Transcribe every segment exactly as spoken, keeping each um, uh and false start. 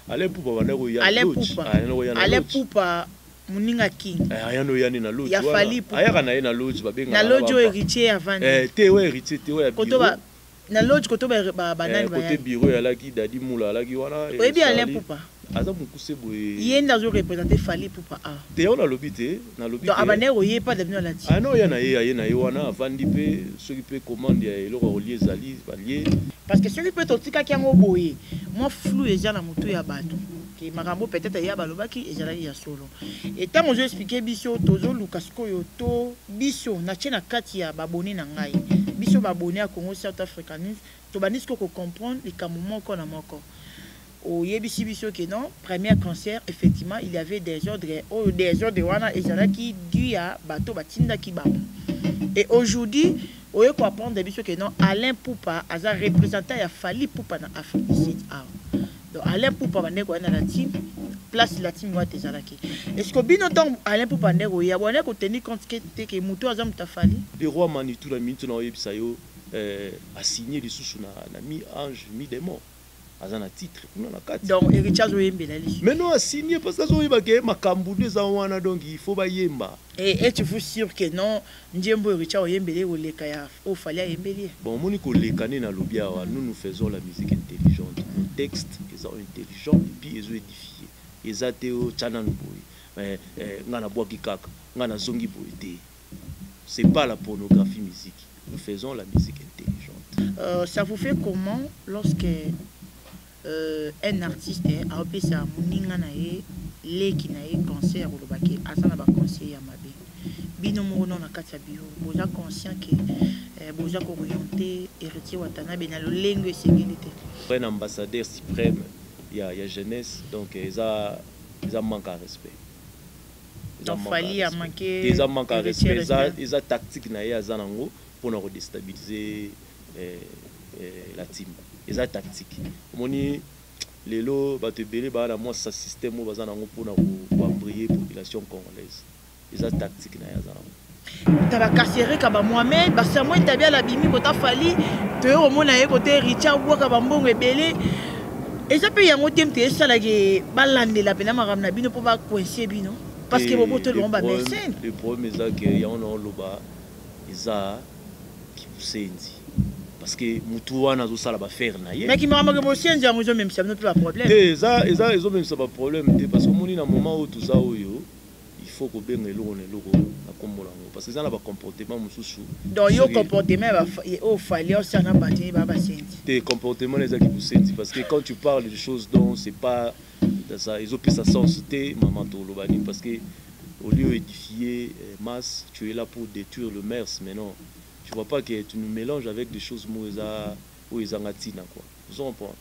Alain Poupa wanako ya Alain Poupa Alain Poupa Muninga King ayano yani na lodge ya Fally Poupa ayaka na na lodge babenga na lodge héritier avant eh te ouais héritier te ouais koto ba na lodge koto ba banani ba côté bureau ya laki dadi mula laki wana et bien Alain Poupa aza mukuse boye yenda zo représenter Fally Poupa a te on a lobité na lobité donc abané oyé pas devenu la ti ah non yana ye ye na ye wana avandi pe ceux qui peut commander ya eloko relier zali balier parce que celui peut totika ki yango boye moi flou et na moto ya bato que makambo peut-être ya balobaki ezalaki ya solo et tant je expliquer biso tozo Lucas koyo to biso na tena kati ya babone na ngai biso babone ya Congo South Africaniste to banisiko ko comprendre les kamomoko na moko au yebisi biso que non premier cancer effectivement il y avait des ordres oh, des ordres wana ezalaki dû à bato batinda ki ba et aujourd'hui oye ko apprendre biso que non Alain Poupa aza représentant ya Fally Poupa na Afrique du Sud ah donc Alain Poupa bandeko na la team place la team wa tezalaki est-ce que bino temps Alain Poupa ndeko ya bona ko tenir compte que que muto aza mutafali le roi Manitou la minute na oyebisa yo euh a signé les sous na na mi ange mi démon azana titre non na kati donc héritier oyembela li mais non a signé parce que oyeba ke makambu de za wana donc il faut ba yemba et et tu vous sûr que non ndiembo héritier oyembele o leka ya o Fally ayembeli bon moni ko lekane na lobia wa nous nous faisons la musique intelligente nos textes ils sont intelligents et puis ils ont édifié ils a teo chanan boy mais ngana boaki kaka ngana zongi boy c'est pas la pornographie musique nous faisons la musique intelligente euh, ça vous fait comment lorsque Euh, un artiste a opé sa moninga na ye leki na ye concert ou lobaki azana ba conseiller ya mabe bino mo na kati ya bio boza conscient que euh, boza ko orienter héritier watana be na lo lengo esengeli te un ambassadeur suprême il y a il y a jeunesse donc ils a ils a manque à respect donc Fally a manqué ils a manque à respect ils a tactique na ye azanango pour na déstabiliser euh, euh, la team ils ont tactique moni lelo ba te belé ba na moi sa système ba za nango pour na ko briller population congolaise ils ont tactique na yazana ta ba kasere ka ba Mohamed ba sa moi tabia la bimi ko ta Fally te o mona ye côté Richard bo ka ba mbongo ebele et ça peut yango temte ça la ke balandela pena makamna bino po ba coincer bino parce que bobo te lo ba médecin le problème est que ya on a loba isa qui poussenzi parce que mutuwa nazo sala ba faire na ye mais qui m'a manqué mon sien j'ai un même ça n'a pas problème et ça et ça ils ont même ça pas problème parce que moni na moment où tout ça oyo il faut ko benga eloko na eloko na kombola parce que ça na ba comportement mususu donc yo comportement ba o Fally aussi na bati ba ba senti tes comportements les qui vous senti parce que quand tu parles de choses dont c'est pas ça ils ont plus sa sensité maman to lobani parce que au lieu d'édifier masse tu es là pour détruire le mers mais non. Tu vois pas que tu nous mélanges avec des choses mouza ou ils en atina quoi. Vous en comprenez?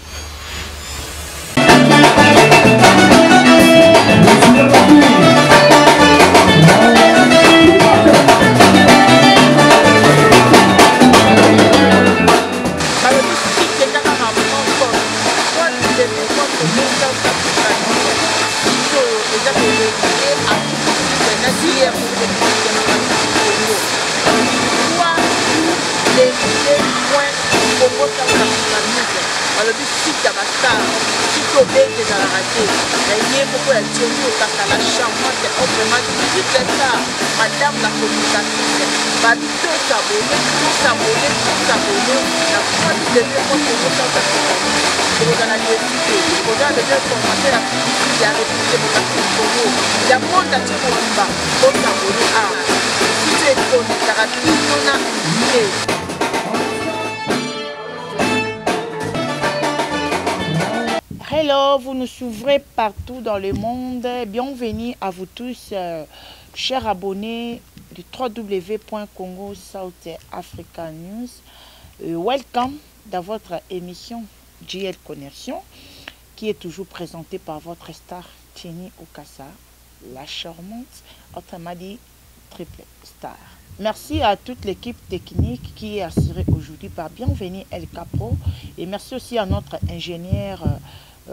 Madame la communicatrice, va tout s'abonner, tout s'abonner, tout s'abonner. La fois du début, quand on est dans la compagnie, c'est dans la diversité. On a déjà commencé la publicité, il y a République démocratique du Congo. Il y a monde à tout le monde, faut s'abonner. Ah, si tu es connecté, tu as tout a oublié. Hello, vous nous suivrez partout dans le monde. Bienvenue à vous tous, euh, chers abonnés du w w w point congo south africa news. Euh, welcome dans votre émission J L Connexion, qui est toujours présentée par votre star Tini Okassa, la charmante, autrement dit triple star. Merci à toute l'équipe technique qui est assurée aujourd'hui par Bienvenue El Capro, et merci aussi à notre ingénieur euh,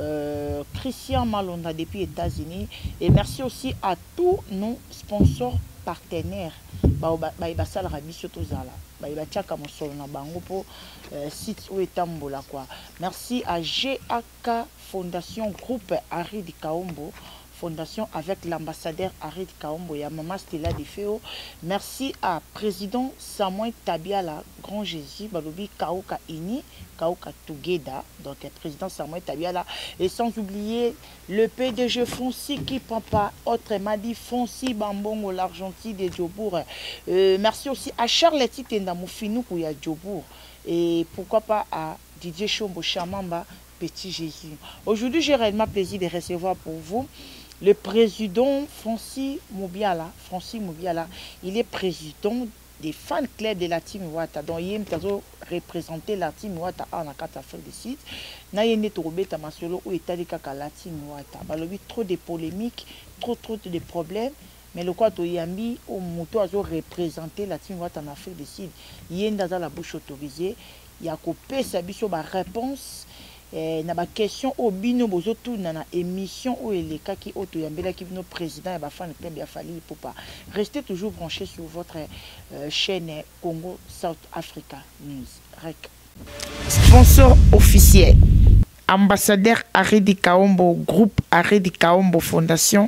Euh, Christian Malonda depuis les États-Unis, et merci aussi à tous nos sponsors partenaire basalaka biso tozala batiaka mosolo na bango po site oyo etambola kwa. Merci à G A K Fondation Groupe Arid Kaombo, Fondation avec l'ambassadeur Arid Kaombo et Maman Stella Defeo. Merci à président Samuel Tabiala Grand Jésus Balobi Kauka Ini Kauka Together, donc président Samuel Tabiala, et sans oublier le P D G Fonsi qui prend pas autrement dit Fonsi Bambongo l'Argentine de Djobour. Euh, merci aussi à Charlotte Tendamoufinou Kouya Djobour et pourquoi pas à Didier Chombo Chamamba Petit Jésus. Aujourd'hui, j'ai réellement plaisir de recevoir pour vous le président Francis Moubiala. Francis Moubiala, il est président des fan clubs de la team Wata. Donc, il a représenté la team Wata en Afrique du Sud. Il y a une autre masolo où il y a la team Wata. Il y a trop de polémiques, trop, trop de problèmes. Mais le quoi Toyambi, au moto a représenté la team Wata en Afrique du Sud. Il y a la bouche autorisée. Il y a coupé sa réponse. Eh, na ba question au bino bozo tout na émission où il est qui auto yambela qui nos président et ba fan club ya fali pour pas rester toujours branché sur votre euh, chaîne Congo South Africa News. Rec. Sponsor officiel ambassadeur Aridi Kaombo groupe Aridi Kaombo Fondation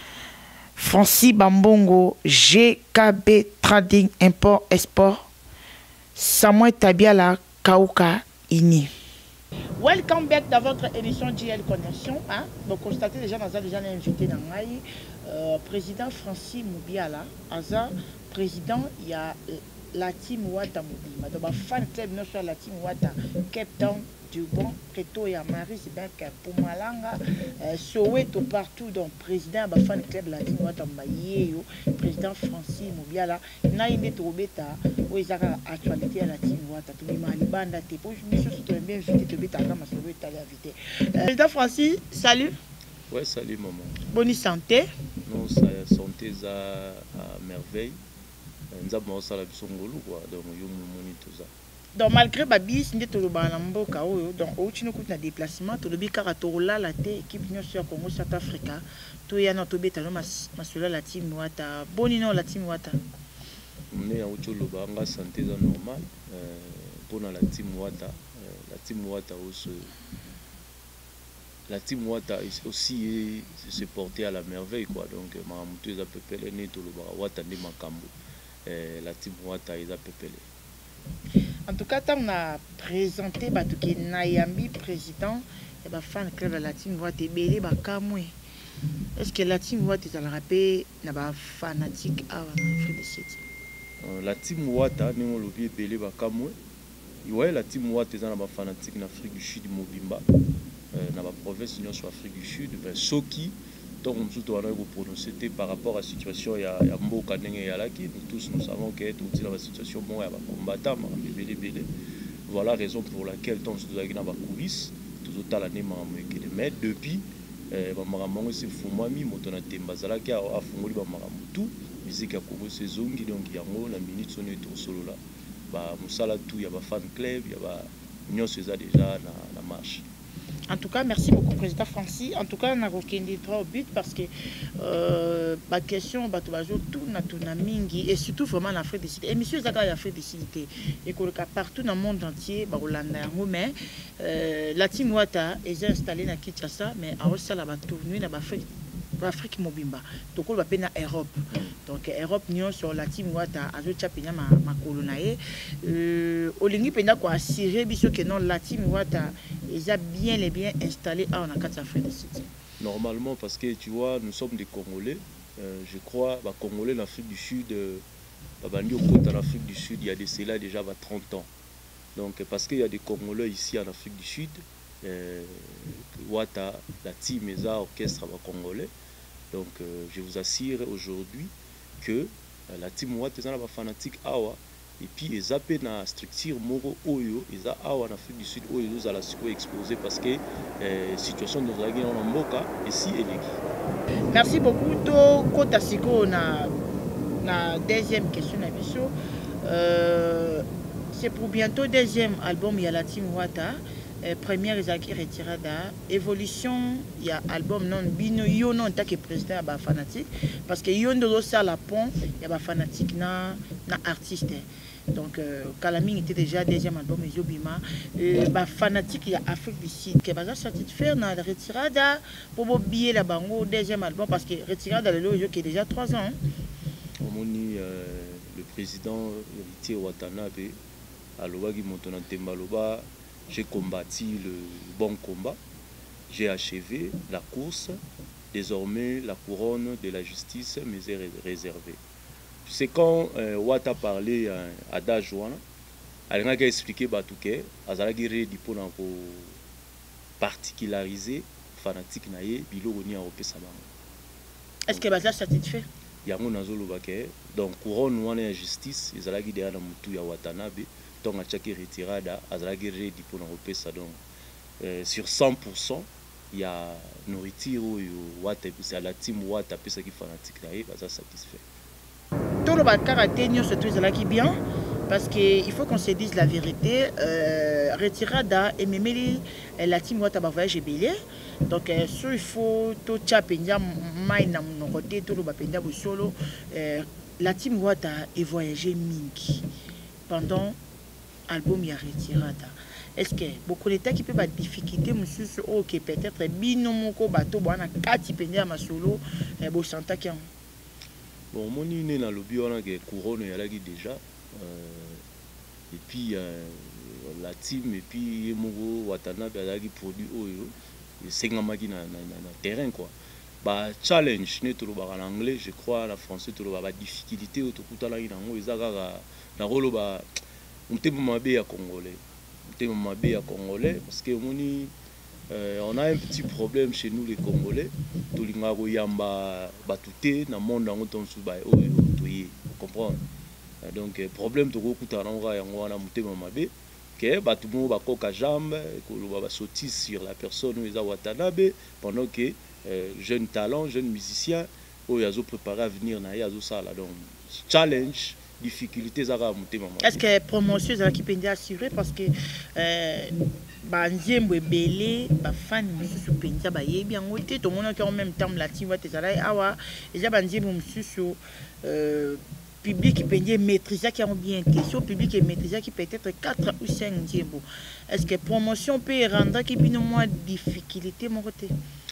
Francis Bambongo G K B Trading Import Export Samuel Tabiala Kauka Ini. Welcome back dans votre émission J L Connexion. Hein? Donc, constatez déjà, nous avons déjà invité dans euh, président Francis Moubiala, Aza, président, il y a la team Wata Moubi. Donc, fan club, nous sommes la team Wata, Cape Town, Dubon, Preto et Marie, c'est bien que pour Malanga, Soweto partout, donc président, bah, fan club, la team Wata Mbaye, président Francis Moubiala, Naïne Toubeta, où ils ont actualité à la team Wata, tout le monde, Banda, Tepo, je me suis bien invité, Toubeta, ma solo est allé inviter. Président Francis, salut. Ouais, salut maman. Bonne santé. Non, ça santé à, à merveille. Nous avons ça la bisongolo quoi, donc yo moni tout ça. Donc malgré babis ndé toloba na mboka oyo donc outi no kutina déplacement tolobi kaka torola la té équipe nyonso ya Congo South Africa to ya na tobeta no masula la team Wata boni no la team Wata on est outi loba nga santé za normal euh pour la team Wata euh, la team Wata aussi la team Wata aussi se porter à la merveille quoi donc ma mutu za pepele ne toloba Wata ndi makambo euh, la team Wata ils a pepele. En tout cas, on a présenté Batouké Nayambi, président, et bah fan club de la team Wata belé bah kamwe. Est-ce que la team Wata est à la rappel na ba fanatique à Afrique du Sud? La team Wata ni on lobby belé bah kamwe. Ouais, la team Wata est à la ba fanatique en Afrique du Sud Mobimba. Na ba province union sur Afrique du Sud, ben Soki. Donc on se doit prononcer par rapport à la situation il y a Mboka Ndenge Yalaki. Nous tous nous savons qu'il y a dans la situation bon il y a combattant belé belé. Voilà la raison pour laquelle on se doit dans la coulisse tout autant l'année mais depuis ba maramongo c'est fumami motona tembazala ki a fungoli ba maramutu musique ya Congo saisongi donc yango la minute sonne tout solo là ba musala tout il y a ba fan club il y a ba union ça déjà na na marche. En tout cas, merci beaucoup, président Francis. En tout cas, on a aucun droit au but parce que euh, la question, bah, tout na mingi et surtout vraiment en Afrique du Sud. Et monsieur Zaka en Afrique du Sud et partout dans le monde entier, bah, mais euh, la team Wata est installée à Kinshasa, mais à Ossa la tournée dans l'Afrique. Afrique Mobimba. Donc on va peine à Europe. Donc Europe nion sur la team Wata azo chapenya ma ma colonae. Euh olingi penda ko assurer biso que non la team Wata est bien les bien installé en Afrique du Sud. Normalement parce que tu vois nous sommes des Congolais. Euh, je crois bah Congolais en Afrique du Sud bah bandi au côté en Afrique du Sud il y a de cela déjà bah trente ans. Donc parce qu'il y a des Congolais ici en Afrique du Sud euh, Wata la team est orchestre congolais. Donc euh, je vous assure aujourd'hui que euh, la team Wata est un fanatique awa et puis ils appellent na structure moro oyo ils a awa en Afrique du Sud oyo ils ont la exposé parce que euh, situation de la guerre en Mboka ici et les. Merci beaucoup to kota siko na na deuxième question na biso euh, c'est pour bientôt deuxième album il y a la team Wata euh, première ezalaki retirada évolution il y a album non bino yo non tant que président ya ba fanatique parce que yo ndo ça la pont ya ba fanatique na na artiste. Donc euh, Kalaming était déjà deuxième album et Bima euh, bah fanatique il y a Afrique du Sud qui va satisfaire dans la retirada pour billet la bango deuxième album parce que retirada le jeu qui est déjà trois ans. Omoni euh, le président héritier Watanabe à Lobagi Montonantemaloba, j'ai combattu le bon combat, j'ai achevé la course, désormais la couronne de la justice m'est réservée. C'est quand euh, Watt a parlé euh, à Dajouana, elle a expliqué que Azalagi Redi pour particulariser fanatique naïe bilo oni a opé sabang. Est-ce que Baza satisfait? Yango nazolo bake donc couronne wana ya justice Azalagi de na mutu ya Watanabe donc a chaki retirada Azalagi Redi pour opé ça donc euh, sur cent pour cent il y a nourriture ou Watt c'est la team Watt apé ça qui fanatique naïe Baza satisfait. Tout le karaté nous se trouve là qui bien parce qu'il faut qu'on se dise la vérité. Euh, retirada et même la team Watt a voyagé belé donc euh, il faut tout chapenja mai na mon côté tout le bapenda solo euh, la team Watt a voyagé mingi pendant album ya retirada. Est-ce que beaucoup d'états qui peuvent avoir difficulté monsieur ok peut-être bino moko bato bana kati penja ma solo bo santa qui bon, mon inné dans le bio, on a couronne et lagi déjà. Euh, et puis euh, la team et puis Mogo Watanabe a lagi produit oyo. Et c'est un magi na na terrain quoi. Bah challenge, ne tout le en anglais, je crois en français tout le ba difficulté au tout là il en ils aga na rolo ba on te mabé à congolais. On te mabé à congolais parce que on y Euh, on a un petit problème chez nous les Congolais. Tout le monde yamba batouté dans le monde dans ton suba oh tu comprends. Donc problème to ko kutaranga yango na mutema mabe que batumo ba koka jambe ko ba sauter sur la personne où eza Watanabe pendant que euh, jeune talent, jeune musicien oh yazo préparé à venir na yazo sala donc challenge difficulté zara mutema mabe. Est-ce que promotion za qui peut assurer parce que euh, banzembo belé ba fan mususu penza ba yebi yango te to mona ki en même temps la team Watt ezala awa déjà banzembo mususu euh public penza maîtriser qui ont bien question public et maîtriser qui peut-être quatre ou cinq nzembo. Est-ce que promotion peut rendre qui bino moins difficulté mon côté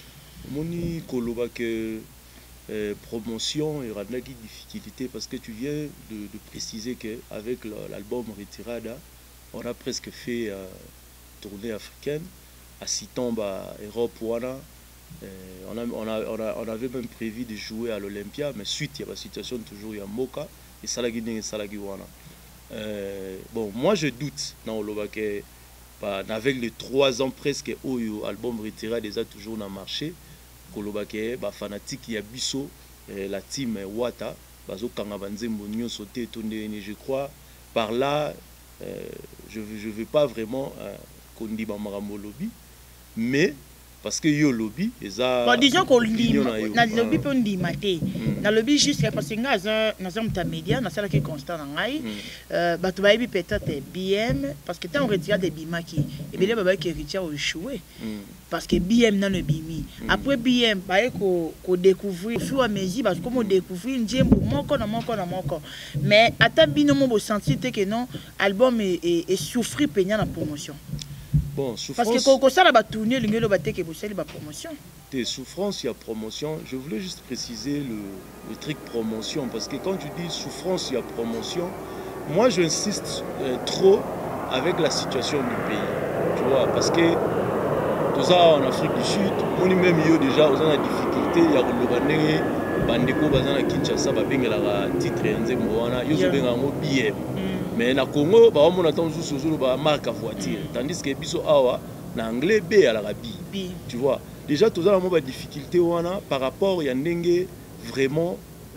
moni koloba que euh, promotion et rendre qui difficulté parce que tu viens de, de préciser que avec l'album Retirada on a presque fait euh, tournée africaine à Sitomba, Europe, Wana. Euh, on, a, on, a, on, a, on avait même prévu de jouer à l'Olympia, mais suite il y a la situation toujours il y a Moka et Salagi et Salagi Wana. Euh, bon, moi je doute dans Olobake, avec les trois ans presque où l'album retiré déjà toujours dans le marché, Kolobake, bah, fanatique il y a Bisso, la team Wata, Bazo Kangabanzembo Nyon sauté tourné, je crois, par là, euh, je ne veux pas vraiment. Euh, qu'on dit lobby mais parce que yo lobby eza bon disons qu'on dit na lobby peut dit maté na lobby juste parce que ngaza na zamta média na sala qui constant na ngai euh bato ba yebi peut-être B M parce que tant on retire des bimaki et bien baba qui retire au échoué parce que B M na no bimi après B M ba ko ko découvrir fur et à mesure parce que comme on découvrir njembo moko na moko na moko mais ata bino mo bo sentir que non album est est souffrir peignant la promotion. Bon, souffrance. Parce que quand ça va tourner, le va que vous savez la promotion. Des souffrances, il y a promotion. Je voulais juste préciser le, le truc promotion parce que quand tu dis souffrance, il y a promotion. Moi, j'insiste euh, trop avec la situation du pays. Tu vois, parce que tout ça en Afrique du Sud, on est même eu déjà aux la difficulté. Il y a le bandeko bazana Kinshasa, babengela titre yanze mwana, yozo benga ngo B M. Mais na Congo, bah on attend juste sur la marque à voiture. Tandis que biso awa na anglais B à l'arabe. Tu vois. Déjà tout ça la mauvaise difficulté wana par rapport ya ndenge vraiment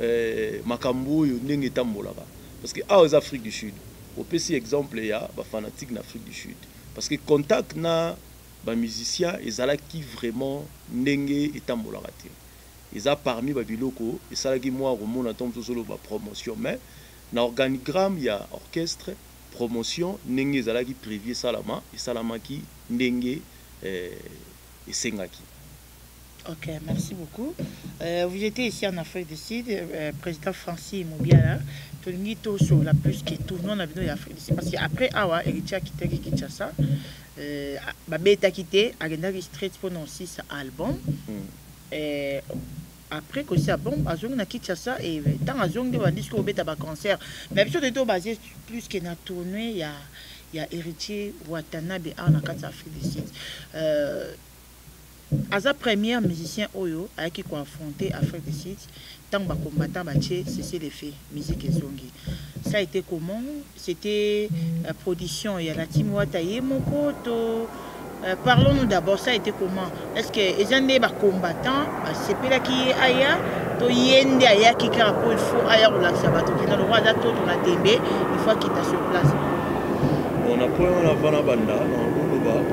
makambo yo ndenge tambolaka. Parce que aux Afrique du Sud, au petit exemple il y a ba fanatique en Afrique du Sud. Parce que contact na ba musicien ezala qui vraiment ndenge etambolaka te. Ils a parmi ba biloko et ça qui moi remona attend solo ba promotion mais dans l'organigramme, il y a orchestre, promotion, Nenge Zalagi privé Salama, et Salama qui ndenge euh, et Sengaki. Ok, merci beaucoup. Euh, vous étiez ici en Afrique du Sud, euh, président Francis Mobiala. Tolingi Toso, la plus que tout, non, on a vu l'Afrique du Sud. Parce qu'après, Awa, Eritia a quitté Kinshasa. Euh, Babé a quitté, Agenda Street pour nos six albums. Et après, que c'est bon, Azong a quitté ça. Et tant Azong a dit qu'on a un concert. Mais bien sûr, basé plus que na tournée, il y a, il y a Héritier Watanabe en Afrique du Sud. Euh, Aza premier musicien Oyo a qui confronté Afrique du Sud, tant que combattant batché, c'est les faits, musique et zongi. Ça a été comment? C'était la production, il y a la team Wataye Mokoto. Parlons-nous d'abord, ça a été comment? Est-ce que les gens des combattants, c'est pas là qui est aya, to yende aya qui carapo il faut aya relaxer bateau qui dans le roi d'attente on a tembé, il faut qu'il est sur place. On a point on a vana banda, on a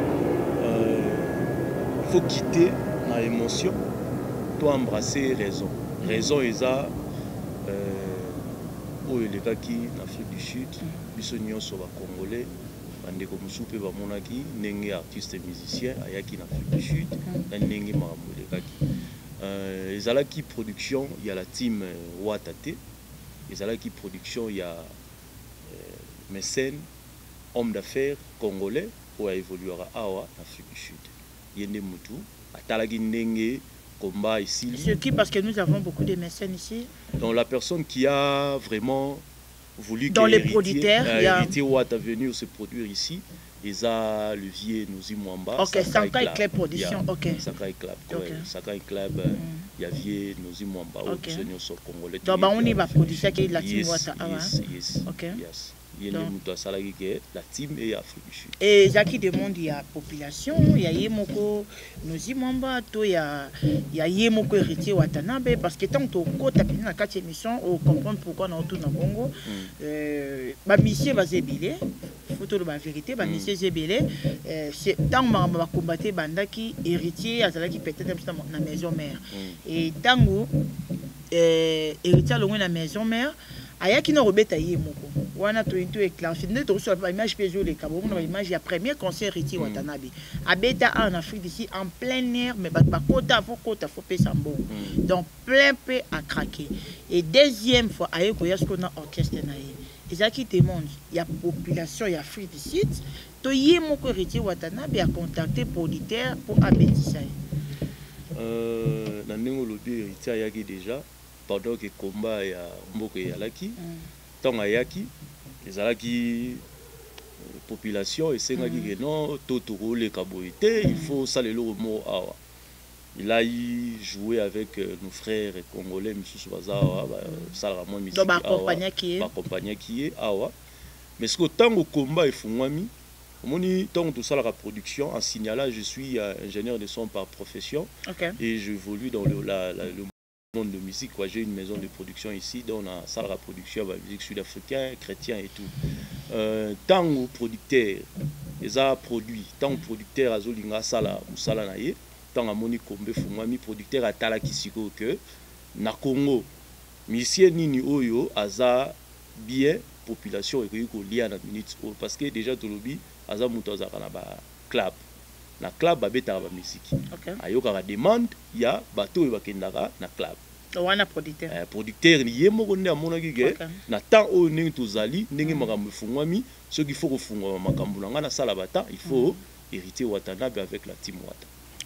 il faut quitter l'émotion pour embrasser raison. Raison est ça, où il est qui en Afrique du Sud, ils sont tous Congolais, bande comme soupe ba monaki, n'engue artiste musicien, ayaki en Afrique du Sud, n'engue marambo les qui. Ils ont qui production, il y a la team Watate, ils ont qui production, il y a mécènes, hommes d'affaires congolais, où évoluera Awa en Afrique du Sud. Yende Moutou, Atalagi Ndenge, combat ici. C'est qui? Parce que nous avons beaucoup de mécènes ici. Donc la personne qui a vraiment voulu dans les producteurs, euh, il y a héritier Watt a venu se produire ici. Ils ont le vieux Nouzi Mwamba. Ok, Sakai Club Production. Ok. Sakai Club. Sakai Club. Il y a vieux Nouzi Mwamba. Ok. Congolais. Donc on y va produire qui la team Watt. Yes, yes. Ok. Yes. Il y a la team et Afrique du Sud. Et Jackie demande il y a population, il y a Yemoko, Nozi Mwamba, il y a Yemoko héritier Watanabe, parce que tant que tu as dans la quatre émissions, on comprend pourquoi on est tout dans le Congo. Ma mission va zébélé, photo de la vérité, ma mission zébélé, tant que je vais combattre Bandaki, héritier, Azalaki peut-être dans la maison mère. Et tant que héritier à la maison mère, ayaki na robeta Yemoko. Wana to into éclairci ne to sur la image peso les cabo on a image ya premier concert Héritier Watanabe abeta en Afrique d'ici en plein air mais ba kota faut kota faut payer sambo donc plein peu à craquer et deuxième fois ayeko ya ce qu'on a orchestre naé ezaki demande il y a population il y a Afrique d'ici to Yemoko Héritier Watanabe a contacté producteur pour abetisa euh na ndenge lobi Héritier ayaki déjà pendant que combat ya mboko ya laki tant ayaki les alaki population et c'est que non totoro les kaboité il faut saluer le mot awa il a joué avec nos frères congolais monsieur Bazawa salra moi musique donc accompagner qui est accompagner qui est awa mais ce que tant au combat il faut moi mi moni tant tout ça la production en signalant je suis ingénieur de son par profession okay. Et j'évolue dans le la, la, le monde de musique quoi. J'ai une maison de production ici dont on a salle de production de musique sud-africaine chrétien et tout euh, tant au producteur ils a produit tant au producteur azolinga sala musala na ye tant à moni kombe fumami producteur atala kisiko que na Congo monsieur nini oyo aza bien population et ko lia na minutes parce que déjà to lobi aza muto aza na ba club na club babeta ba musique okay. Ayoka la demande il y a bateau et bakendaka na club wana producteur euh, producteur ni yemo ko nda mona kike na temps o ndenge tozali ndenge makambo fungwami ce qu'il faut refungwa makambo nga na sala bata il faut mm. Héritier Watanabe avec la team Wata.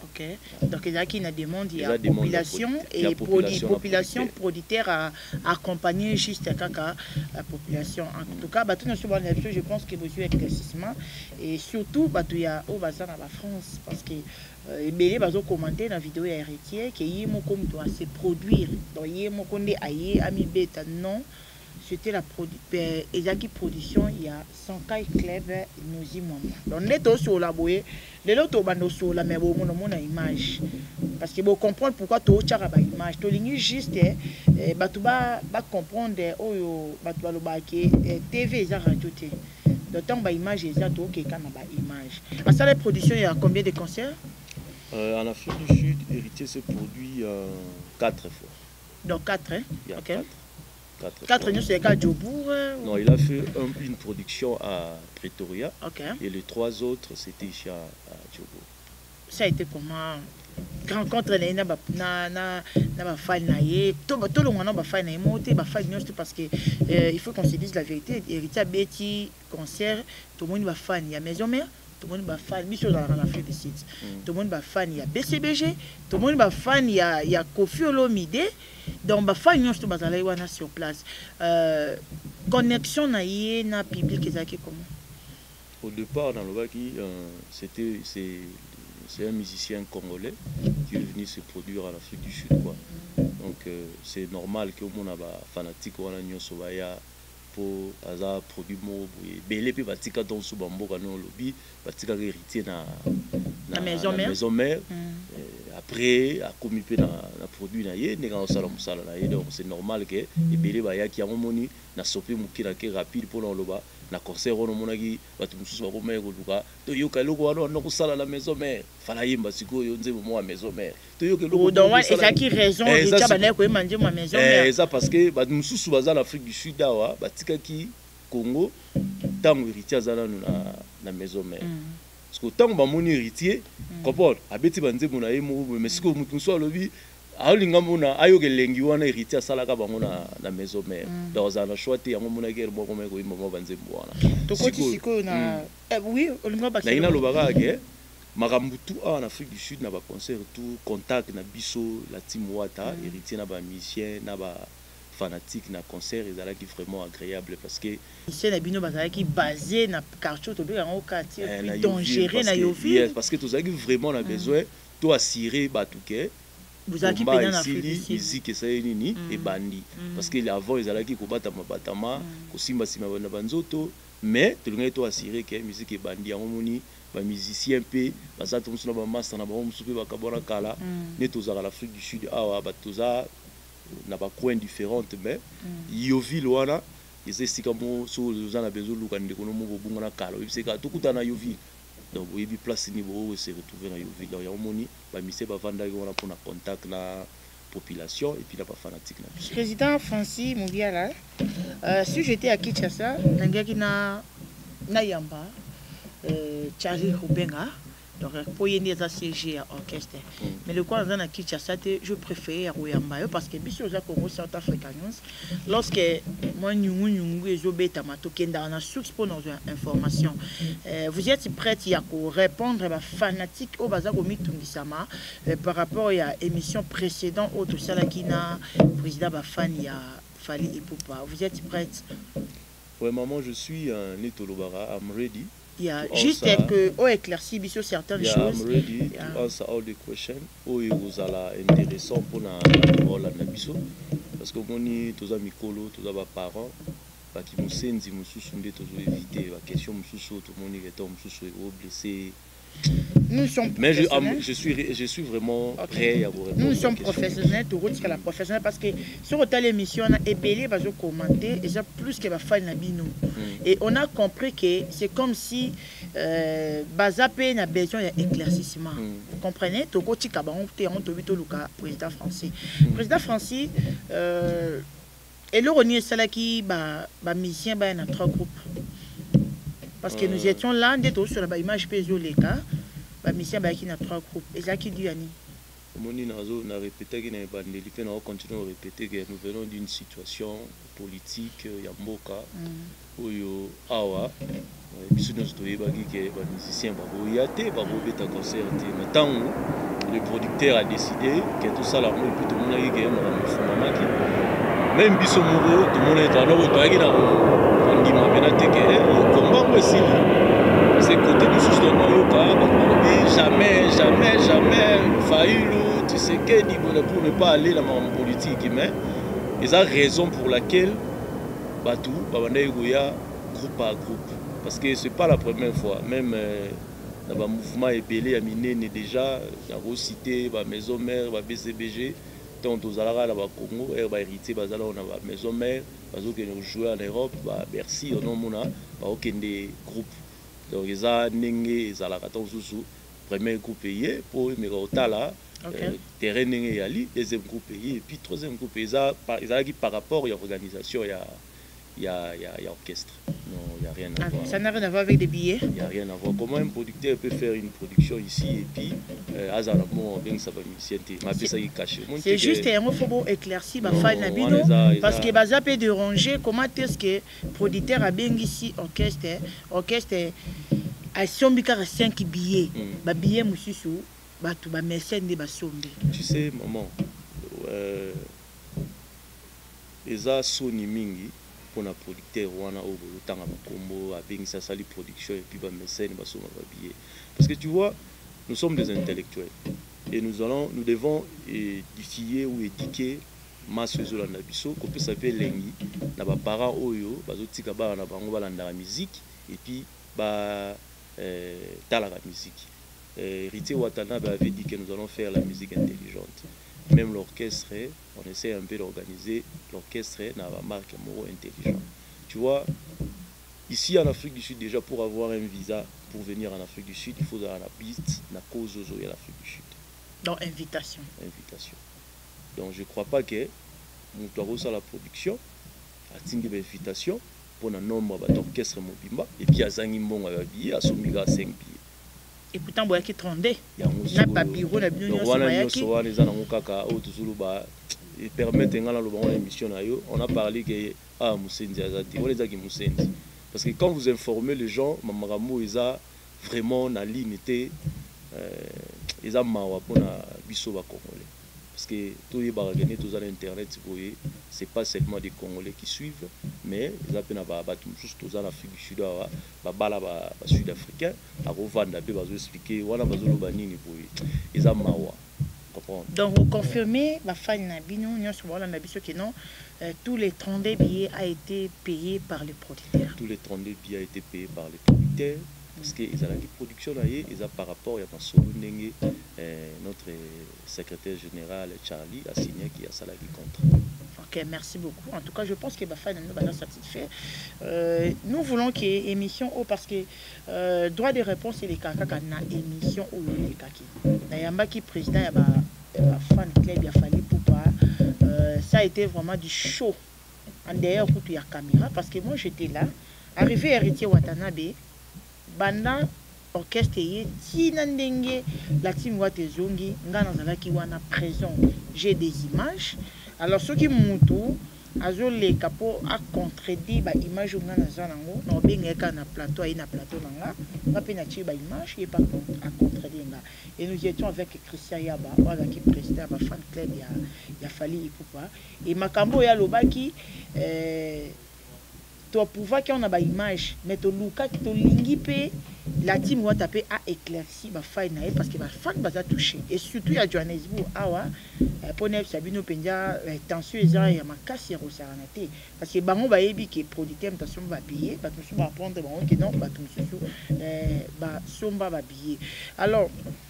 Ok. Donc il y a qui na demande il y a population et population, population producteur à accompagner juste kaka la population en tout cas bateau na souvent je pense que besoin éclaircissement et surtout bateau ya au bazar na la France parce que et belé bazo commenter dans vidéo ya Héritier que Yemoko doit se produire donc Yemoko ndé aye ami beta non c'était la production ezaki production il y a Sakai Club Nouzi Mwamba donc neto sur la boye les autres bando sur la mais bon mon image parce que vous comprendre pourquoi to tchara ba image to lingi juste eh batuba ba comprendre oyo batuba lo ba ke T V za radio té d'autant ba image za to ke kana ba image à ça les productions il y a combien de concerts euh, en Afrique du Sud Héritier se produit euh, quatre fois donc quatre hein il y a OK quatre. Quatre, quatre réunions c'est à Djobour ou... Non, il a fait un, une production à Pretoria. Okay. Et les trois autres, c'était ici à, à Ça a été comment? Rencontre les na na na na fan naie tout tout le monde na fan naie monter ba fan parce que il faut qu'on se dise la vérité. Héritier Betty concert tout le monde va fan il y a maison mère tout le monde va fan biso dans la Afrique du Sud tout le monde va fan il y a B C B G tout le monde va fan il y a il y a Kofi Olomide donc ba fan nyonso bazala wana sur place euh connexion naie na public ezaki comment? Au départ dans le Baki c'était c'est c'est un musicien congolais qui est venu se produire en Afrique du Sud, quoi. Donc euh, c'est normal que mon aba fanatique wana nyonso baya pour aza produit mo belé pe batika don su bamboka no lobby batika héritier na na maison mère maison mère après a commis pe na na produit na ye ndeka osala musala na ye donc c'est normal que belé baya ki amoni na sopé mukira ke rapide pour loba na concert on monaki batu mususu bakoma ekoluka to yoka eloko wana na kosala la maison mère fala yimba sikoyo nzembo mo a maison mère to yoka eloko donc ezaki raison etia bana ko emanje mo maison mère eh ça parce que batu mususu baza l'Afrique du Sud awa batikaki Congo tango héritier azala na na maison mère parce que tango ba moni héritier comprendre abeti banzembo na ye mo mais sikoyo mutu so lobi aolinga mona ayoke lengi wana héritier asalaka bango na na maison mère donc on a choisi yango mona guerre moko meko imamo banzembo wana to koti siko na oui olinga ba na ina lobaka ke makambu tout en Afrique du Sud na ba concert tout contact na biso la team Wata héritier na ba musicien na ba fanatique na concert ezalaki vraiment agréable parce que ici na bino bazalaki basé na quartier to beka ngo quartier puis dangereux na Yovi parce que tozalaki vraiment na besoin to assurer batuke vous avez payé en Afrique musique et ça nini et bandi parce que avant ils allaient qui combattre mabatama ko simba simba bana banzoto mais tout le monde est assuré que musique et bandi en moni ba musicien pe baza tout sur ba master na ba musupe ba kabora kala ne tozala l'Afrique du Sud awa ba toza na ba coin différentes mais Yovi loana ils estika mo so za na bezo luka ndeko no mo bunga na kala c'est ka tukuta na Yovi. Donc, il y a une place où se retrouver dans Yovi. Donc, il y a un moni, il y a un contact avec la population et puis la fanatique. Président Francis Moubiala, euh, si j'étais à Kinshasa, je na Nayamba, Charlie Rubenga, donc pour y aller à siéger à orchestre. Mais le quoi dans la Kinshasa, je préfère à Royamba parce que bien sûr aux Congo South Africains, lorsque moi nous nous et Zobé Tamato Kenda on a source pour nos informations. Vous êtes prêts à répondre à fanatique au bazar au Mitungissama par rapport à l'émission précédente au tout ça là qui n'a président Bafani a Fali Ipupa. Vous êtes prête? Oui maman, je suis un Netolobara, I'm ready. Il y a juste que on éclaircit sur certaines yeah, choses. I'm ready yeah. to answer all the questions. Oh, vous allez intéressant pour la parole à Nabiso parce que moni tous amis mikolo, tous les parents, bah qui nous sentent, nous soucions de tous éviter la question, nous soucions tout le monde est tombé, nous soucions blessé. Nous sommes mais je, je suis je suis vraiment okay. prêt à vous répondre. Nous sommes professionnels, tout route la professionnelle parce que sur telle émission on a ébélé va commenter et ça plus que va faire na bino. Et on a compris que c'est comme si euh bazapé na besoin d'éclaircissement. Vous comprenez? To ko tika ba on te on to bito luka président français. Président français euh et le renier cela qui ba ba musicien ba na trois groupes. Parce que nous étions là, on était sur la image P S O les cas, la mission qui a trois groupes. Et ça qui dit Annie. Moni nazo na répété que na bandeli fait na continuer à répéter que nous venons d'une situation politique ya mboka oyo awa biso nous toyeba que ba musicien ba boyate ba bobeta concert na tango le producteur a décidé que tout ça là moi et puis tout le monde a gagné na fumama qui même biso moko tout le monde est alors toyaki na on dit ma benate que le combat aussi c'est côté du système yoka jamais jamais jamais faillu tu sais que dit pour ne pas aller dans la politique mais ils ont raison pour laquelle Batou babanda yoya groupe par groupe parce que c'est pas la première fois même dans le mouvement ébélé à Minene déjà il y a cité ba maison mère ba B C B G tant aux alara là ba Congo et ba héritier bazala on a ba maison mère bazo que nous jouer en Europe ba Bercy on mona ba okende groupe donc ils a nengé ils alara tant sous premier groupe payé pour mais otala terrain nengé ali deuxième groupe payé et puis troisième groupe ils a ils a qui par rapport à l'organisation il y a il y a, y, a, y a orchestre. Non, il n'y a rien à ah, voir. Ça n'a rien à voir avec des billets. Il n'y a rien à voir. Comment un producteur peut faire une production ici et puis, euh, ça va c'est juste un faut éclaircir parce que ça peut déranger. Comment est-ce que le producteur a bien ici orchestre, orchestre a cinq billets, ba billets mususu, ba tu ba mécène de ba sombi. Tu sais, maman, euh, eza soni mingi pour un producteur wana au tanga makombo a bien ça sali production et puis ba mécène ba soma ba billets. Parce que tu vois, nous sommes des intellectuels et nous allons, nous devons édifier ou éduquer masse ezolanda biso ko peut s'appeler lengi na ba parents oyo bazotika ba na bango balanda la musique et puis ba euh, dans la musique. Euh, Héritier Watanabe avait dit que nous allons faire la musique intelligente. Même l'orchestre, on essaie un peu d'organiser l'orchestre dans la marque Moro intelligent. Tu vois, ici en Afrique du Sud, déjà pour avoir un visa pour venir en Afrique du Sud, il faut avoir la piste, la cause aux l'Afrique du Sud. Donc invitation. Invitation. Donc je ne crois pas que nous devons faire la production, à une invitation. Pour un nombre d'orchestres mobimba et puis à Zangimbon à billet à Somiga cinq billets. Et pourtant boya qui trondé. Na pas bureau na bino nyoso bayaki. On les a na ngokaka o tuzulu ba et permettre ngala lo ba émission na yo. On a parlé que ah Musenzi azati. On les a qui Musenzi. Parce que quand vous informez les gens, mamaramo eza vraiment na ligne était euh eza mawa pona biso ba congolais. Parce que tous les baragani, tous les internet, vous voyez, c'est pas seulement des Congolais qui suivent, mais ils appellent juste tous en Afrique du Sud, les Sud-Africains, à revendre, à expliquer, voilà, ils ont mawa. Donc vous confirmez, la fan Nabino, que non, tous les trente billets a été payés par les producteurs. Tous les trente billets a été payés par les producteurs. Parce qu'ils ont la production là, ils ont par rapport à notre secrétaire général Charlie a signé qui a salarié contre. Ok, merci beaucoup. En tout cas, je pense que Bafan nous va satisfait. Euh, nous voulons qu'il y ait émission haut parce que euh, droit de réponse et les caca na émission ou les kaki. Nayamba qui président ya ba fan club ya fallu pour pas. Ça a été vraiment du show. En dehors il y a caméra parce que moi j'étais là, arrivé Héritier Watanabe. Banda orchestre ye tina ndenge la team wate zongi ngana zalaki wana présent. J'ai des images. Alors ceux qui mutu azo le capo a contredit ba image ngana zanango no bengeka na plateau et na plateau nanga nga pe na chi ba image et pas à contredire nga. Et nous étions avec Christian Yaba wala qui président ba fan club ya ya Fali Ipupa et makambo ya lobaki euh tu pouvoir qu'on a ba image mais to luka ki to lingi pe la team va taper à éclairci ba faille na parce que ba fan ba za toucher et surtout à Johannesburg awa pour ne sabino penja tension eza ya makasi ya rosaranate parce que bango ba yebi que producteur tension ba payer ba tout ba prendre bango que non ba tout euh ba somba ba billet. Alors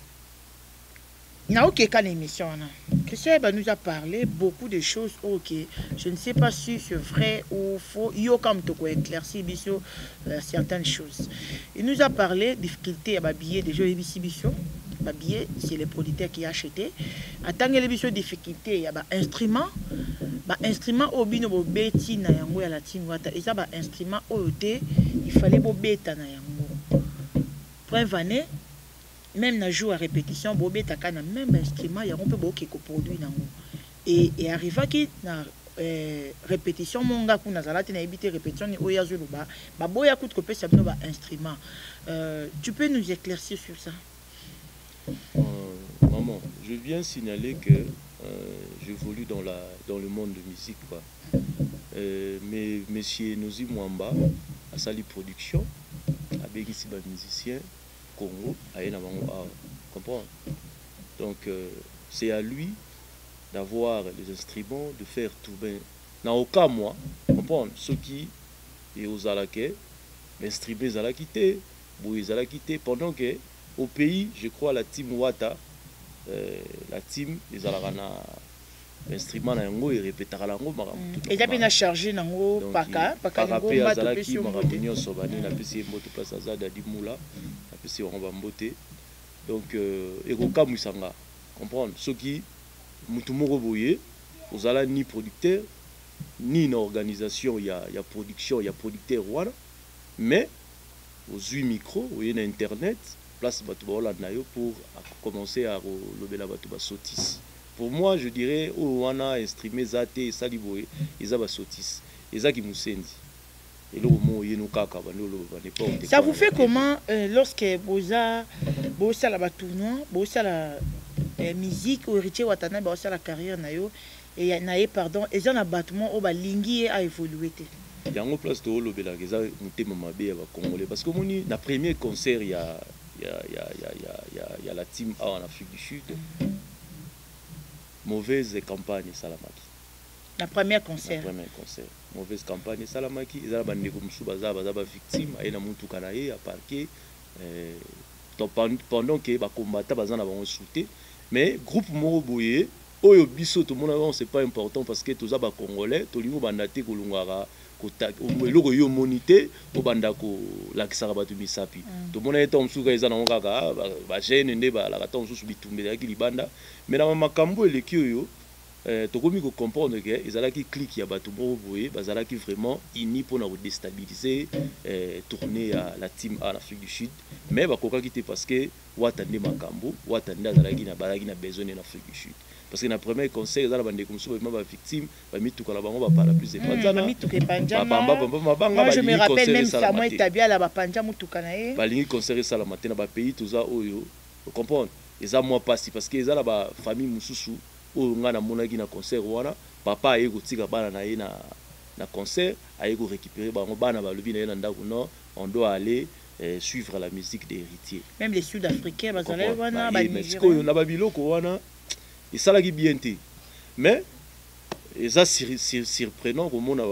il n'y a aucune émission. Christian nous a parlé beaucoup de choses. Ok, je ne sais pas si c'est vrai ou faux. Il y a comme tout éclairci euh, certaines choses. Il nous a parlé de difficultés à babiller des jeux ici biso. Babiller, c'est les producteurs qui acheté. Attendre les biso difficultés, il y a ba instrument, ba instrument au bino bo beti na yango ya la tingwata. Et ça ba instrument au té, il fallait bo beta na yango. Prévané. Même na jour à répétition bobé takana même instrument ya on peut beaucoup que produit nango et et arriva qui na euh, répétition monga kuna zalati na ebité répétition ni oya zuluba ba boya coûte que ça no ba instrument. Euh, tu peux nous éclaircir sur ça? euh, Maman, je viens signaler que euh, j'évolue dans la dans le monde de musique quoi. Euh, mais monsieur Nozi Mwamba a sali production avec ici ba musicien Congo, comprendre. Donc euh, c'est à lui d'avoir les instruments, de faire tout bien. Dans aucun mois, comprendre ceux qui et aux alakais, l'instrument zalakité, boué zalakité, pendant que au pays, je crois la team Wata, euh, la team les alarana l'instrument na yango et répétera la ngo et il a bien chargé nango paka paka ngo zalaki maramonion sobani na pesi moto place azada di moula na pesi on va mbote donc et koka musanga comprendre ceux qui mutu moko boye ozala ni producteur ni une organisation, il y a, il y a production, il y a producteur, voilà. Mais, aux huit micros, ou il y a internet, place pour commencer à lever la sotis. Pour moi, je dirais, oh, on a instrument Zate et Saliboé, ils ont sotis. Ils ont qui moussent. Ça vous fait comment euh, lorsque vous avez la tournoi, vous avez la musique ou héritier watana, vous avez la carrière nayo et naé pardon, et un abattement au balingi a évolué. Il y a une place de holo bela que ça monté mama bé à Congolais parce que mon na premier concert il y a il y a il y a il y a il y a il y a la team A en Afrique du Sud. Mauvaise campagne Salamaki. La première concert. La première concert. Mauvaise campagne Salamaki. Ils ont bandé comme sous bazar, bazar victime. Aïe na muntu kanaye à parquet. Pendant que ba combattant bazar na ba sauté. Mais groupe Moroboye, oyo biso tout le monde c'est pas important parce que tous les Congolais, tout le monde bandate kolungara. Eloko yo monité au banda ko lakisaka bato misapi to mona eta omsuka eza na kaka ba jeune nde ba la kata omsusu bitumbe ya libanda mais na makambo eleki oyo euh to komi ko comprendre que ezalaki clique ya bato bo boye bazalaki vraiment ini pour na déstabiliser euh tourner à la team en Afrique du Sud mais ba kokaki te parce que watande makambo watande azalaki na balaki na besoin en Afrique du Sud. Parce que dans le premier conseil, ils ont été victimes, ils ont mis tout le monde par la plus de moi, je me rappelle même ça, moi, établi à la Bapanja, Moutoukanae. Ils ont conseillé ça la matin dans le pays, tout ça, vous comprenez? Ils ont moi passé parce qu'ils ont la famille Moussoussou, où on a monagi na concert, papa a eu tika bana na na concert, a eu récupéré bango bana ba levi na ndako non, on doit aller suivre la musique des héritiers. Même les Sud-Africains, bazalé wana, ba Mexico, na ba biloko wana. Et ça l'a bien été. Mais, c'est surprenant pour moi,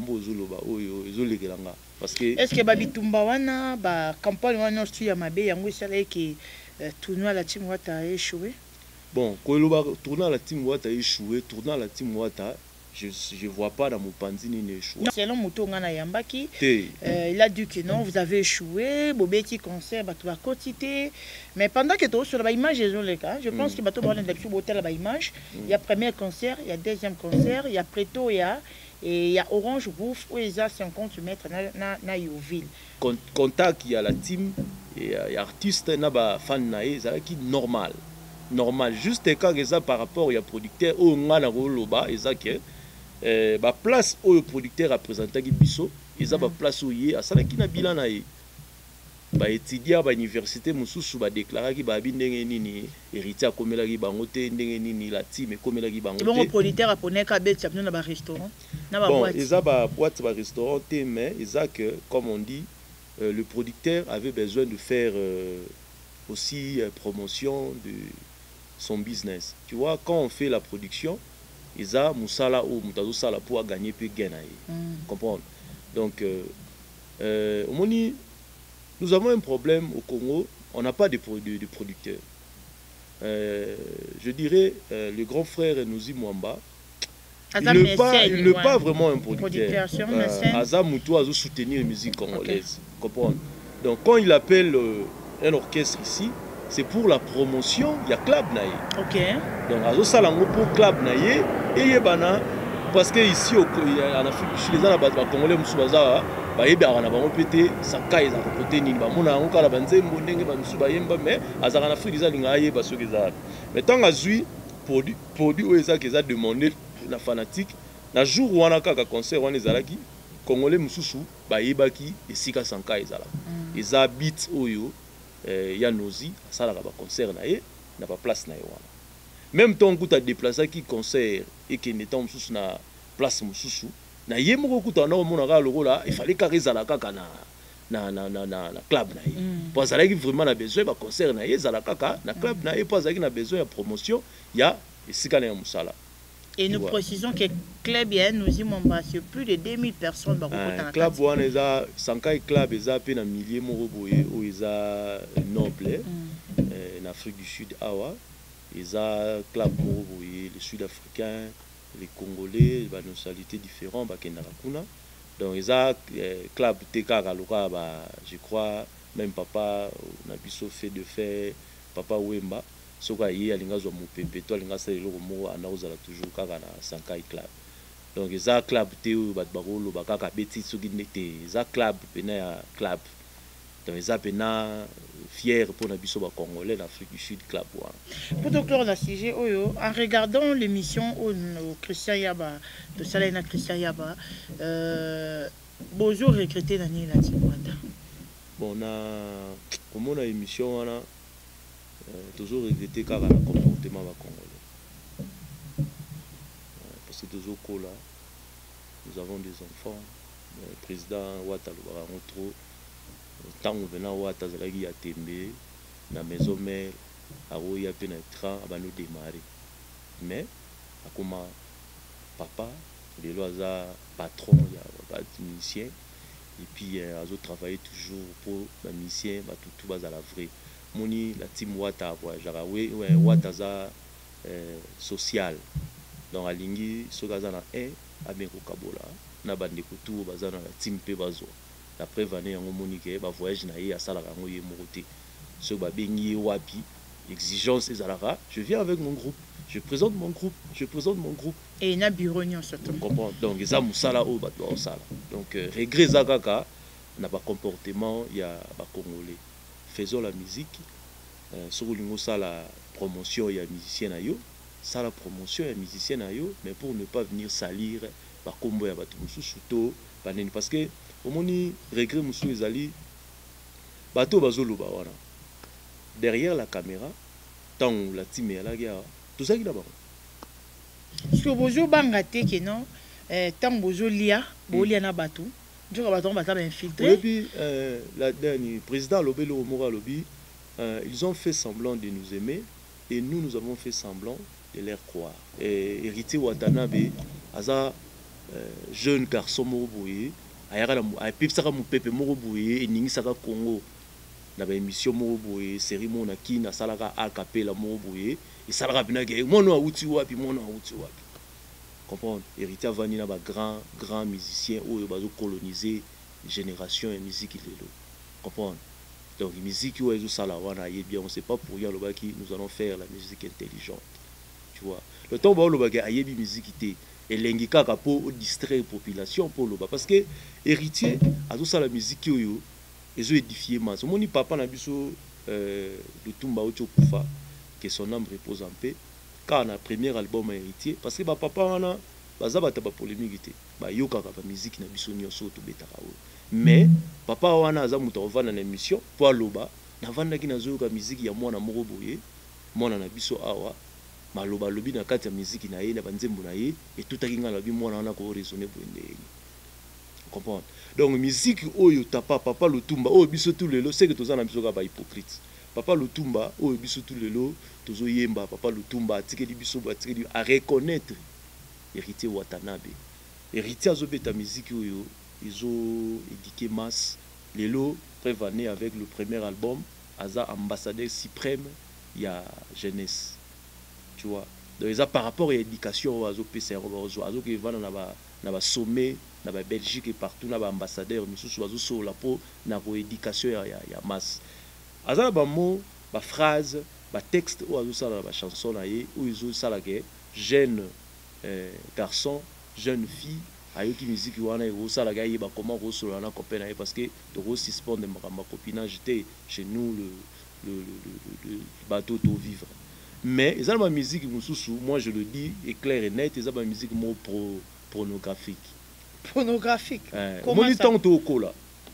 parce que... Est-ce que Babitumba wana, ba campagne wana tu ya mabe yango sala ki tournoi la team Wata a échoué? Bon, quand le tournoi la team Wata a échoué, tournoi la team Wata, je je vois pas dans mon panzini ne échoué. Selon Mouto ngana yambaki, euh, il a dit que non, vous avez échoué, bobeti concert bato ba quotité, mais pendant que tu sur la image les cas, je pense mm. que bato ba d'habitude hôtel la image, il y a premier concert, il y a deuxième concert, il y a Preto il y a et il y a Orange Bouffe où ils a cinquante mètres na na, na Yoville. Contact il y a la team et il y a artiste na ba fan naé, ça qui normal. Normal juste quand ça par rapport il y a producteur au ngana loba et ça que Euh, ba place où le producteur a présenté biso ils a ba place où y a ça qui na bilan na ba étudiant ba université mususu ba déclarer ki ba bindenge nini héritier akomela ki bango te ndenge nini la team ekomela ki bango te bon producteur a poné ka bet na ba restaurant na ba boîte bon ils a ba boîte ba restaurant te mais ils a que comme on dit euh, le producteur avait besoin de faire euh, aussi euh, promotion de son business. Tu vois quand on fait la production ils ont musala ou mutazo sala pour gagner plus gain comprendre donc euh, euh, nous avons un problème au Congo, on n'a pas de, de, de producteurs euh, je dirais euh, le grand frère Nouzi Mwamba il n'est pas, il n'est pas vraiment un producteur Aza Moutou a soutenir la musique congolaise comprendre donc quand il appelle euh, un orchestre ici c'est pour la promotion, il y a club naïe. OK. Donc azo salango pour club naïe et yebana parce que ici au en Afrique du Sud les gens ba congolais musu baza ba yeba na bango pété sakai za côté ni ba mona ngo kala banzembo ndenge ba musu ba yemba mais azaka na Afrique za linga yeba so kezala. Mais tant azui produit produit o eza keza demander la fanatique na jour wana kaka concert wana ezalaki congolais mususu ba yebaki esika sankai ezala. Eza beat oyo il y a Nozi, ça la concert naé, n'a pas place naé wana. Même tant que tu as déplacé qui concert et qui n'était en sous na place mususu, na yemo ko kuta na mona ga loko là, il fallait carrer la kaka na na na na na club naé. Parce que là vraiment a besoin ba concert naé za la kaka na club naé parce qu'il a besoin de promotion, il y a esika na musala. Et nous précisons que club est nous y c'est plus de deux mille personnes dans le club one eza Sankai club eza pe na milliers moko boye o eza noble en Afrique du Sud awa eza club moko boye les Sud-Africains les Congolais ba nationalités différentes ba kenda kuna donc eza club teka kaloka ba je crois même papa na biso fait de faire papa Wemba soka ye alinga zo mopepe to alinga sa eloko mo anaozala toujours kaka na Sankai club donc eza club te oyo bato bakoloba kaka beti soki te eza club pena ya club donc eza pena fier pour na biso Congolais d'Afrique du Sud club wana. Pour clore le sujet oyo, en regardant l'émission au Christian Yaba de Salena Christian Yaba, euh, bonjour regretté Daniel Atimwanda. Bon, on a comme on a émission wana toujours regretté car le comportement va Congolais. Parce que toujours là, nous avons des enfants, le président Ouattara trop tant que venant Ouattara zalaki a tembe na maison mère aroya pe na train abano démarrer mais akoma papa les lois patron il y a pas musicien et puis euh, azo travailler toujours pour les musiciens ba tout tout bas à la vraie moni la team Ouattara genre ouais ouais Ouattara euh, social donc alingi sokaza na un abeko kabola na bandeko tout bazana la team pe bazo après vané yango monique ba voyage na ye asala yango ye mokote so ba bengi wapi exigence ezalaka je viens avec mon groupe je présente mon groupe je présente mon groupe et na bureau nyon surtout comprends donc eza musala o ba doit sala donc euh, regret zakaka na ba comportement ya ba congolais faisons la musique euh, sur lingo sala promotion ya musicien na yo sala promotion ya musicien na yo mais pour ne pas venir salir ba kombo ya bato mususu to baneni parce que omoni regret musu ezali bato bazoloba wana derrière la caméra tant la team ya la guerre tout ça qui d'abord sur bozo bangate que non euh tant bozo lia bolia na bato njoka bato ba ta infiltré et puis euh, la dernière président Lobelo Mora Lobi euh, ils ont fait semblant de nous aimer et nous nous avons fait semblant de leur croire et héritier Watanabe aza euh, jeune garçon moboye ayaka na pipsaka mupepe moko boye eningisaka Congo na ba émission moko boye série mona ki na salaka a capella moko boye et salaka bina ke mono auti wapi mono auti wapi comprendre héritier vani na ba grand grand musicien oyo bazo coloniser génération et musique lelo comprendre donc musique oyo ezo sala wana ye bien on sait pas pour rien le baki nous allons faire la musique intelligente tu vois le temps ba le baki ayebi musique té elengi kaka pour distraire population pour le bas parce que héritier azo sala musique oyo ezo édifier mas moni papa na biso euh Lutumba Ocho Kufa que son âme repose en paix quand na premier album héritier parce que ba papa wana baza bata ba polémique té ba yoka ka ba musique na biso nyonso to betaka o mais papa wana aza muto ovana na émission pour loba na vanda ki na zoyoka musique ya mwana moko boye mwana na biso awa maloba lobi na kati ya musique na ye na banzembo na ye et tout akinga lobi mwana wana ko raisonner boende comprendre donc musique oyo tapa papa Lutumba oyo biso tout lelo c'est que tozana biso ka ba hypocrite papa Lutumba oyo biso tout lelo tozo yemba papa Lutumba tikeli biso ba tikeli à reconnaître héritier Watanabe héritier azobeta musique oyo izo édiqué masse lelo prévané avec le premier album aza ambassadeur suprême ya jeunesse tu vois donc ça par rapport à l'éducation azo pesa azo que va na ba na ba sommet na ba Belgique et partout na ba ambassadeur misusu azo so la po na ko éducation ya ya masse aza ba mot ba phrase ba texte ou azo sala ba chanson na ye ou izo sala que jeune euh, garçon jeune fille ayoki musique wana ego sala ga yeba comment ko solo na copain na ye parce que to ko suspendre ma copinage était chez nous le le le, le, le bateau to vivre mais ils ont ma musique moi je le dis est clair et net ils ont ma musique mot pro pornographique pornographique euh, comment ça temps to kola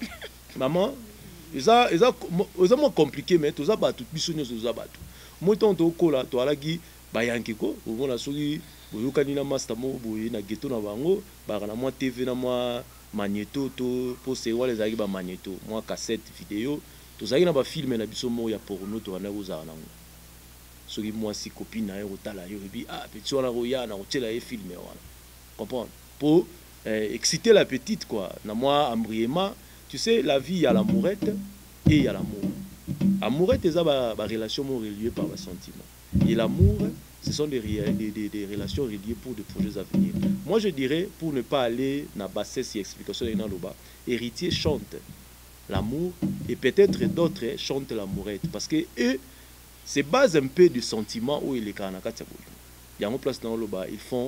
maman ils ont ils ont ils ont compliqué mais tout ça ba tout bisonyo tout ça ba tout moi temps to kola to alaki bayanki ko on a soki boyokani na master mo boye na ghetto na bango ba na moi T V na moi magnéto to poster wala zaki ba magnéto moi cassette vidéo to zaki na ba film na biso mo ya porno to na kozala nango soki moi si copine na yo tala yo bi ah petit wana roya na otela e filmer wana comprendre pour euh, exciter la petite quoi na moi embrièmement tu sais la vie il y a l'amourette et il y a l'amour amourette c'est ba ba relation mo reliée par le sentiment et l'amour ce sont des, des, des, des relations reliées pour des projets à venir. Moi je dirais pour ne pas aller dans bassesse et explication dans le bas héritier chante l'amour et peut-être d'autres chantent l'amourette parce que eux c'est base un peu du sentiment où il est kanaka tiabolo. Il y a en place dans le bas ils font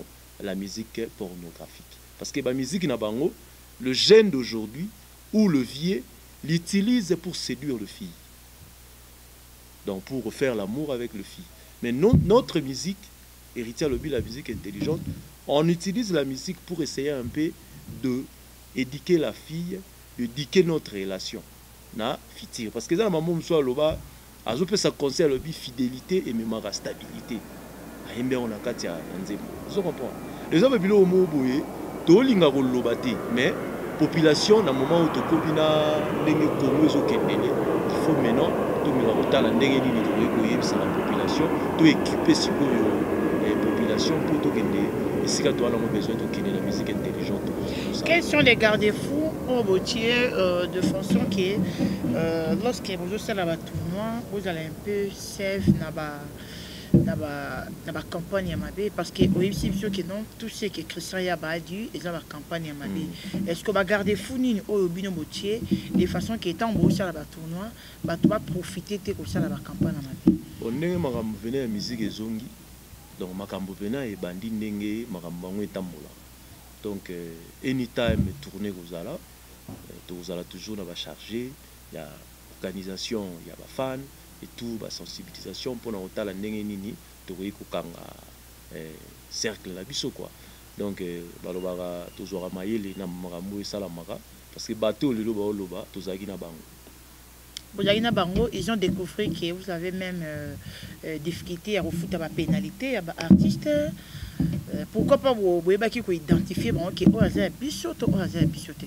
la musique pornographique. Parce que la musique na bango, le jeune d'aujourd'hui ou le vieux l'utilise pour séduire le fille. Donc pour faire l'amour avec le fille. Mais non, notre musique, héritière lobby, la musique intelligente, on utilise la musique pour essayer un peu de éduquer la fille, d'éduquer notre relation. Na fitir. Parce que dans la maman soit loba, azo peut ça conseille lobby fidélité et même la stabilité. Aimbe on a katia nzembo. Vous comprenez? Les hommes bilo mo boye, to linga ko loba te, mais population na moment où to kobina ndenge Congo zo kendele, il faut maintenant tout mira otala ndenge nini to ko yebisa la population, to équiper sikoyo les populations pour to kende. Et si tu as besoin de la musique intelligente. Quels sont les garde-fous au boutier euh, de façon que euh, lorsque vous êtes dans le tournoi, vous allez un peu safe dans la campagne parce que oui, c'est sûr que non, tout ce que Christian Yaba a dit, ils ont la campagne. Est-ce que vous gardez fou au bino boutier de façon que étant au dans le tournoi, tu vas profiter de la campagne? On est venu à la musique zongi. Donc makambo pena et bandi ndenge makambo bango etambola. Donc euh, anytime tourner kozala euh, kozala toujours na ba chargé, il y a organisation, il y a ba fan et tout ba sensibilisation pour na otala ndenge nini to ko kanga euh, cercle la biso quoi. Donc euh, balobara tozora mayele na makambo esala maka parce que bateau lelo ba oloba tozaki na bango. Ils ont découvert que vous avez même euh, euh, difficulté à refuter la pénalité à l'artiste. Euh, pourquoi pas vous pouvez identifier que vous avez un bichoté ou vous avez un bichoté?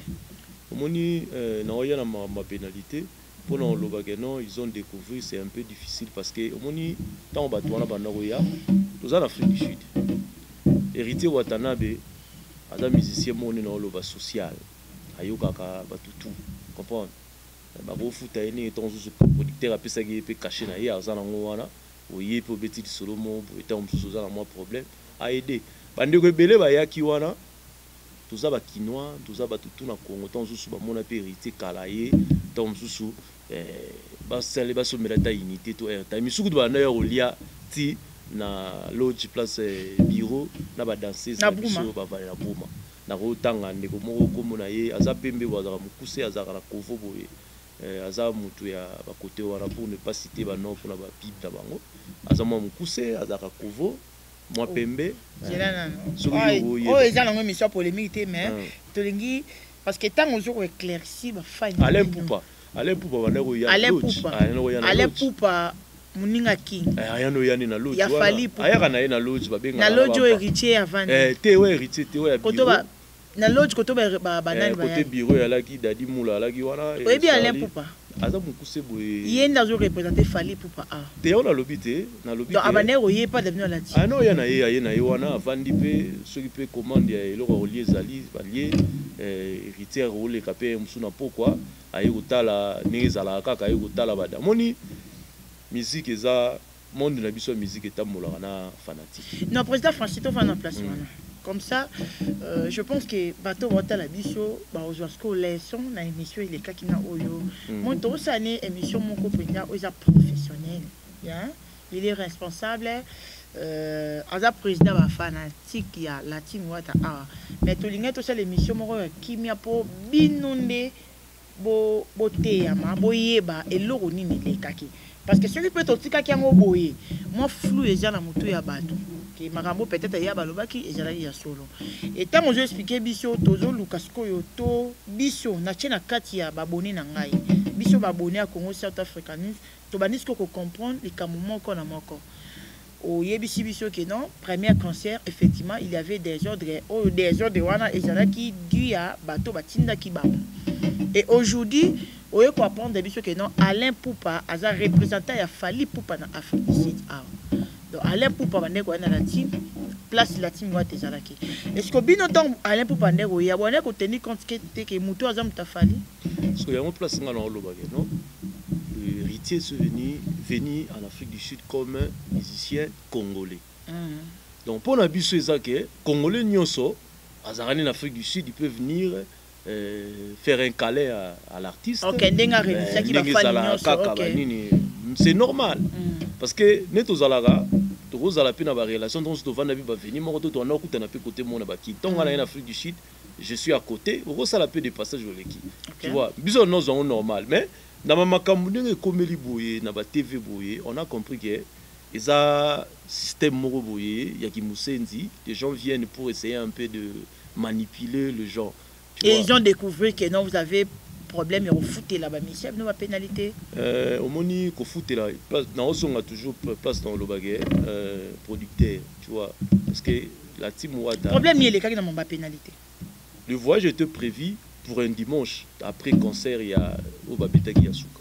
Ma pénalité, pour nous, ils ont découvert c'est un peu difficile parce que tant que nous sommes en Afrique du Sud. Héritier Watanabe, un musicien social. Ayokaka batutu, comprendre? Babo futa ene ton sous producteur a pesa qui peut cacher na ya za nango wana oye po beti di solo mo eta msusu za na moi problème a aider bande ko belé ba ya ki wana tuza ba kinois tuza ba tutu na Congo ton sous ba mona pe héritier kalaye ton msusu eh ba sele ba so melata unité to er ta misuku ba na yo lia ti na lodge place bureau na ba danseuse na biso ba va na buma na ko tanga ndeko moko ko mona ye aza pembe wa za mukuse aza kana kovo boye aza mutu ya bakote wana pour ne pas citer ba nom pour na ba pipe da bango aza mo mukuse aza ka kovo moi pembe zela nano oh eza nango mission polémique mais tolingi parce que tant on éclairci ba fani Alain Poupa Alain Poupa bana ko ya Alain Poupa Alain Poupa muninga king ayano yani na lodge ya fali aya kana ye na lodge ba benga na lodge héritier avant eh te we héritier te we ya koto ba na lodge koto ba banani ba côté bureau ya laki dadi mula laki wana oui bien Alain Poupa aza mukuse boye yenda zo représenter fali Poupa a te on a lobité na lobité donc abané oye pas devenu la ah non yana ye ye na ye wana avandi pe ceux qui peut commande ya eloko relier zali balier héritier role kapé musuna pourquoi ayi kutala nezala kaka ayi kutala bada moni musique eza monde na biso musique etambolaka na fanatique. Non président Francis to va en place wana. Comme ça euh, je pense que bateau vota la biso ba ozosko leçon na émission il est kakina oyo. Mon to sané émission mon copain oza professionnel. Hein? Il est responsable euh aza président ba fanatique ya latine wata ah mais to linga to ça l'émission moko kimia po binonde bo boté ya ma boyeba eloko nini le kaki. Parce que celui peut aussi qui a boye moi flou et j'ai la moto ya bato qui makambo peut-être ya balobaki et j'ai ya solo et tant je expliquer biso tozo lukasko yoto biso na chena kati ya babone na ngai biso babone à Congo South Africaniste to banisco ko comprendre les camomoko ko na moko o yebisi biso que non premier concert effectivement il y avait des ordres oh, des ordres wana et j'ai qui dû à bato batinda ki ba et aujourd'hui oye ko apprendre biso que non Alain Poupa aza représentant ya Fali Poupa na Afrique du Sud ah donc Alain Poupa bande ko na la team place la team wate zalaki est-ce que bino donc Alain Poupa ndeko ya bone ko tenir compte que que muto aza mutafali parce que ya mo place ngana oloba ke non héritier est venu venu en Afrique du Sud comme musicien congolais mm. Donc pour na biso ezake congolais nyonso azarani en Afrique du Sud il peut venir Euh, faire un câlin à, à l'artiste. Okay, euh, okay. C'est normal. Mm. Parce que neto zalaga, rose à la peine avoir relation donc tu vas venir mon retour on a écouté un peu côté mon abaki donc en Afrique du Sud je suis à côté rose à la peine de passage au l'équipe tu vois bizarre non c'est normal mais dans ma makambu ndenge komeli boye na ba T V boye on a compris que ils a système moko boye ya kimusenzi les gens viennent pour essayer un peu de manipuler le genre et ils ont découvert que non vous avez problème et au foot là-bas Michel nous va pénalité euh au moni ko foot là place dans on a toujours place dans le baguette euh producteur tu vois parce que la team Wada problème il est quand dans mon pénalité le voyage était prévu pour un dimanche après concert il y a au Babetaki Yasuka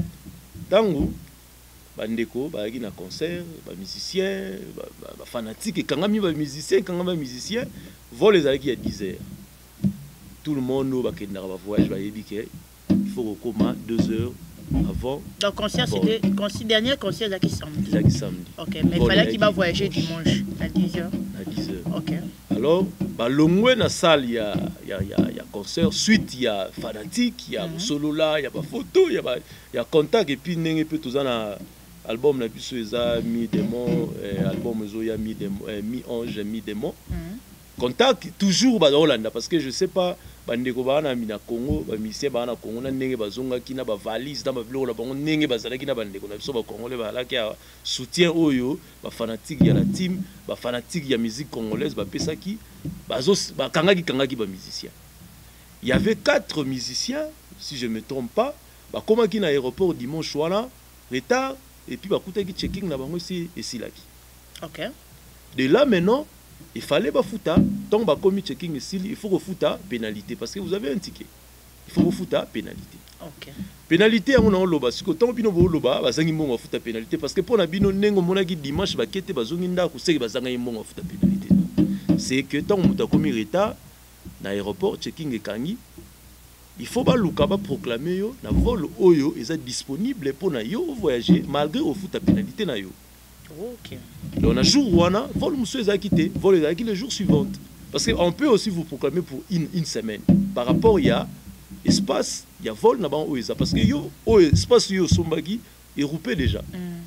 tango bandeko ba na concert ba musicien ba fanatique et quand même ba musicien quand même musicien vol les avec il y a dix heures tout le monde va kenda va voyage va yebike il faut recommencer deux heures avant donc concert c'était le dernier concert là qui samedi là qui samedi OK mais il fallait qu'il va voyager dimanche à dix heures à dix heures OK alors ba longwe na salle il y a il y a il y a concert suite il y a fanatique il y a solo là il y a pas photo il y a il y a contact et puis ndenge peut tous na album na biso eza mi démon album ezo ya mi démon mi ange mi démon contact toujours ba Hollande parce que je sais pas bandeko ba na mina Congo ba musicien ba na Congo na ndenge bazonga kina ba valise dans ba biloko na bango ndenge bazala kina bandeko na biso ba congolais ba la ki soutien oyo ba fanatique ya la team ba fanatique ya musique congolaise ba pesaki bazo ba kangaki kangaki ba musicien il y avait quatre musiciens si je me trompe pas ba koma ki na aéroport dimanche soir retard et puis bah écoutez qui checking na bango ici et si là qui OK de là maintenant il fallait bah fouta donc bah comme checking ici il faut refuta pénalité parce que vous avez un ticket il faut refuta pénalité OK pénalité on a loba siko tant bino bo loba ba zangi mbongo futa pénalité parce que pour na bino nengo monaki dimanche ba kete ba zongi nda ko seki ba zanga mbongo futa pénalité c'est que tant muta komi retard na aéroport checking et kangi il faut pas luka ba proclamer yo na vol oyo est disponible pour na yo voyager malgré au foot à pénalité na yo. OK. Donc un jour wana vol monsieur est quitté, vol est le jour suivant parce que on peut aussi vous proclamer pour une une semaine par rapport il y a espace il y a vol na ban oyo parce que yo o espace yo sombagi est roupé déjà.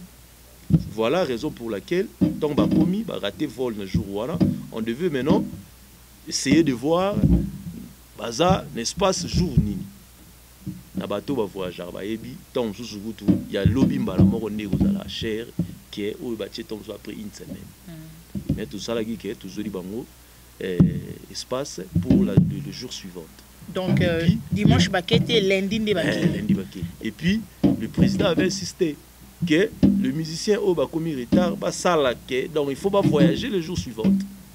Mm. Voilà la raison pour laquelle tant ba commis ba raté vol na jour wana on devait maintenant essayer de voir baza l'espace jour nini na bateau ba voyageur ba yebi tant sous gutu ya lobby mbala moko ndeko za la cher qui est au bâti tant après une semaine mm. mais tout ça là qui est toujours li bango euh, espace pour la, le, le jour suivant donc euh, puis, dimanche baquette lundi de baquette euh, lundi baquette et puis le président avait insisté que le musicien au ba commis retard ba sala que donc il faut pas voyager le jour suivant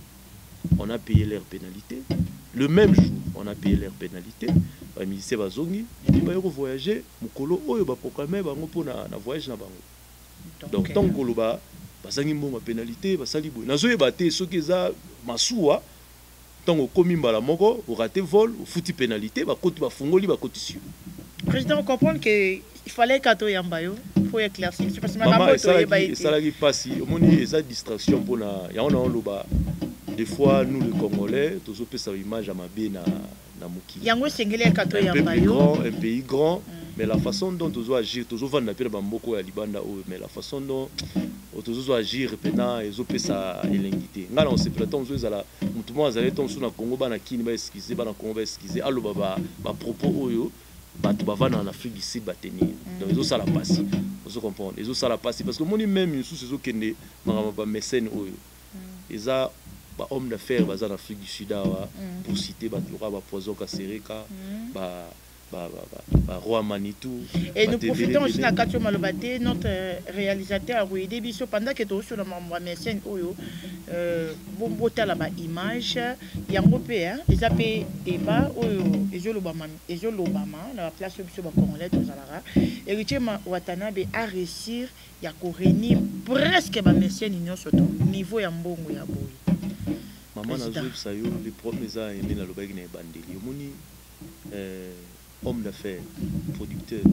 on a payé leur pénalité. Le même jour, on a payé leur pénalité. Les musiciens bazongi, ils vont voyager. Mukolo oyo ba programmer bango pour na na voyage na bango. Donc tant que ba bazangi mo ma pénalité, ba sali bo. Nazo yebate soki za masuwa tant ko komi mbala moko, o raté vol, o futi pénalité, ba koti ba fungoli ba kotisi. Président, on comprend que il fallait kato yambayo pour éclaircir parce que maman ça la ça la qui passe, au moni eza distraction pour na ya on a loba. Des fois, nous, les Congolais, tous on peut sa image à ma bé na na muki. Yango sengele kato ya un pays grand, un pays grand, mm. mais la façon dont tous on agir, tous on va na pire bamboko ya libanda o, mais la façon dont tous on agir, repena, ils ont peut sa élengité. Ngala on se prétend tous ils ala, tout le monde azalé ton sous na Congo ba na kini ba excuser, ba na Congo ba excuser, allo baba ba propos oyo, ba tu ba va en Afrique du Sud ba tenir. Donc ils ont ça la passe. Vous comprenez? Ils ont ça la passe parce que mon même sous ces okende, ma ba mécène oyo. Ils a ba homme d'affaires baza en Afrique du Sud mm. pour citer ba lora ba poison kasereka mm. ba ba ba ba roi Manitou et nous profitons aussi na Katio Malobate notre réalisateur a aidé biso pendant que to sur la mambo mécène oyo euh bombota la ba image yango pe hein les appé débat oyo ezolobama ezolobama na place biso ba congolais to zalara héritier Watanabe a réussir ya ko réunir presque ba mécène union surtout niveau ya mbongo ya boy. Maman a joué ça yo les premiers ans aimé na lobaki na bandeli omoni euh homme d'affaires producteur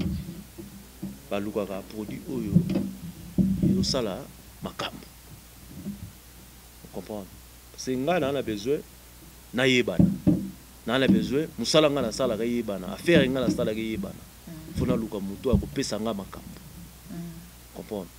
balukaka produit oyo yo sala makambo comprendre c'est nga na na besoin na yebana na na besoin musala nga na sala ka yebana affaire nga na sala ka yebana fona luka muto akopesa nga makambo comprendre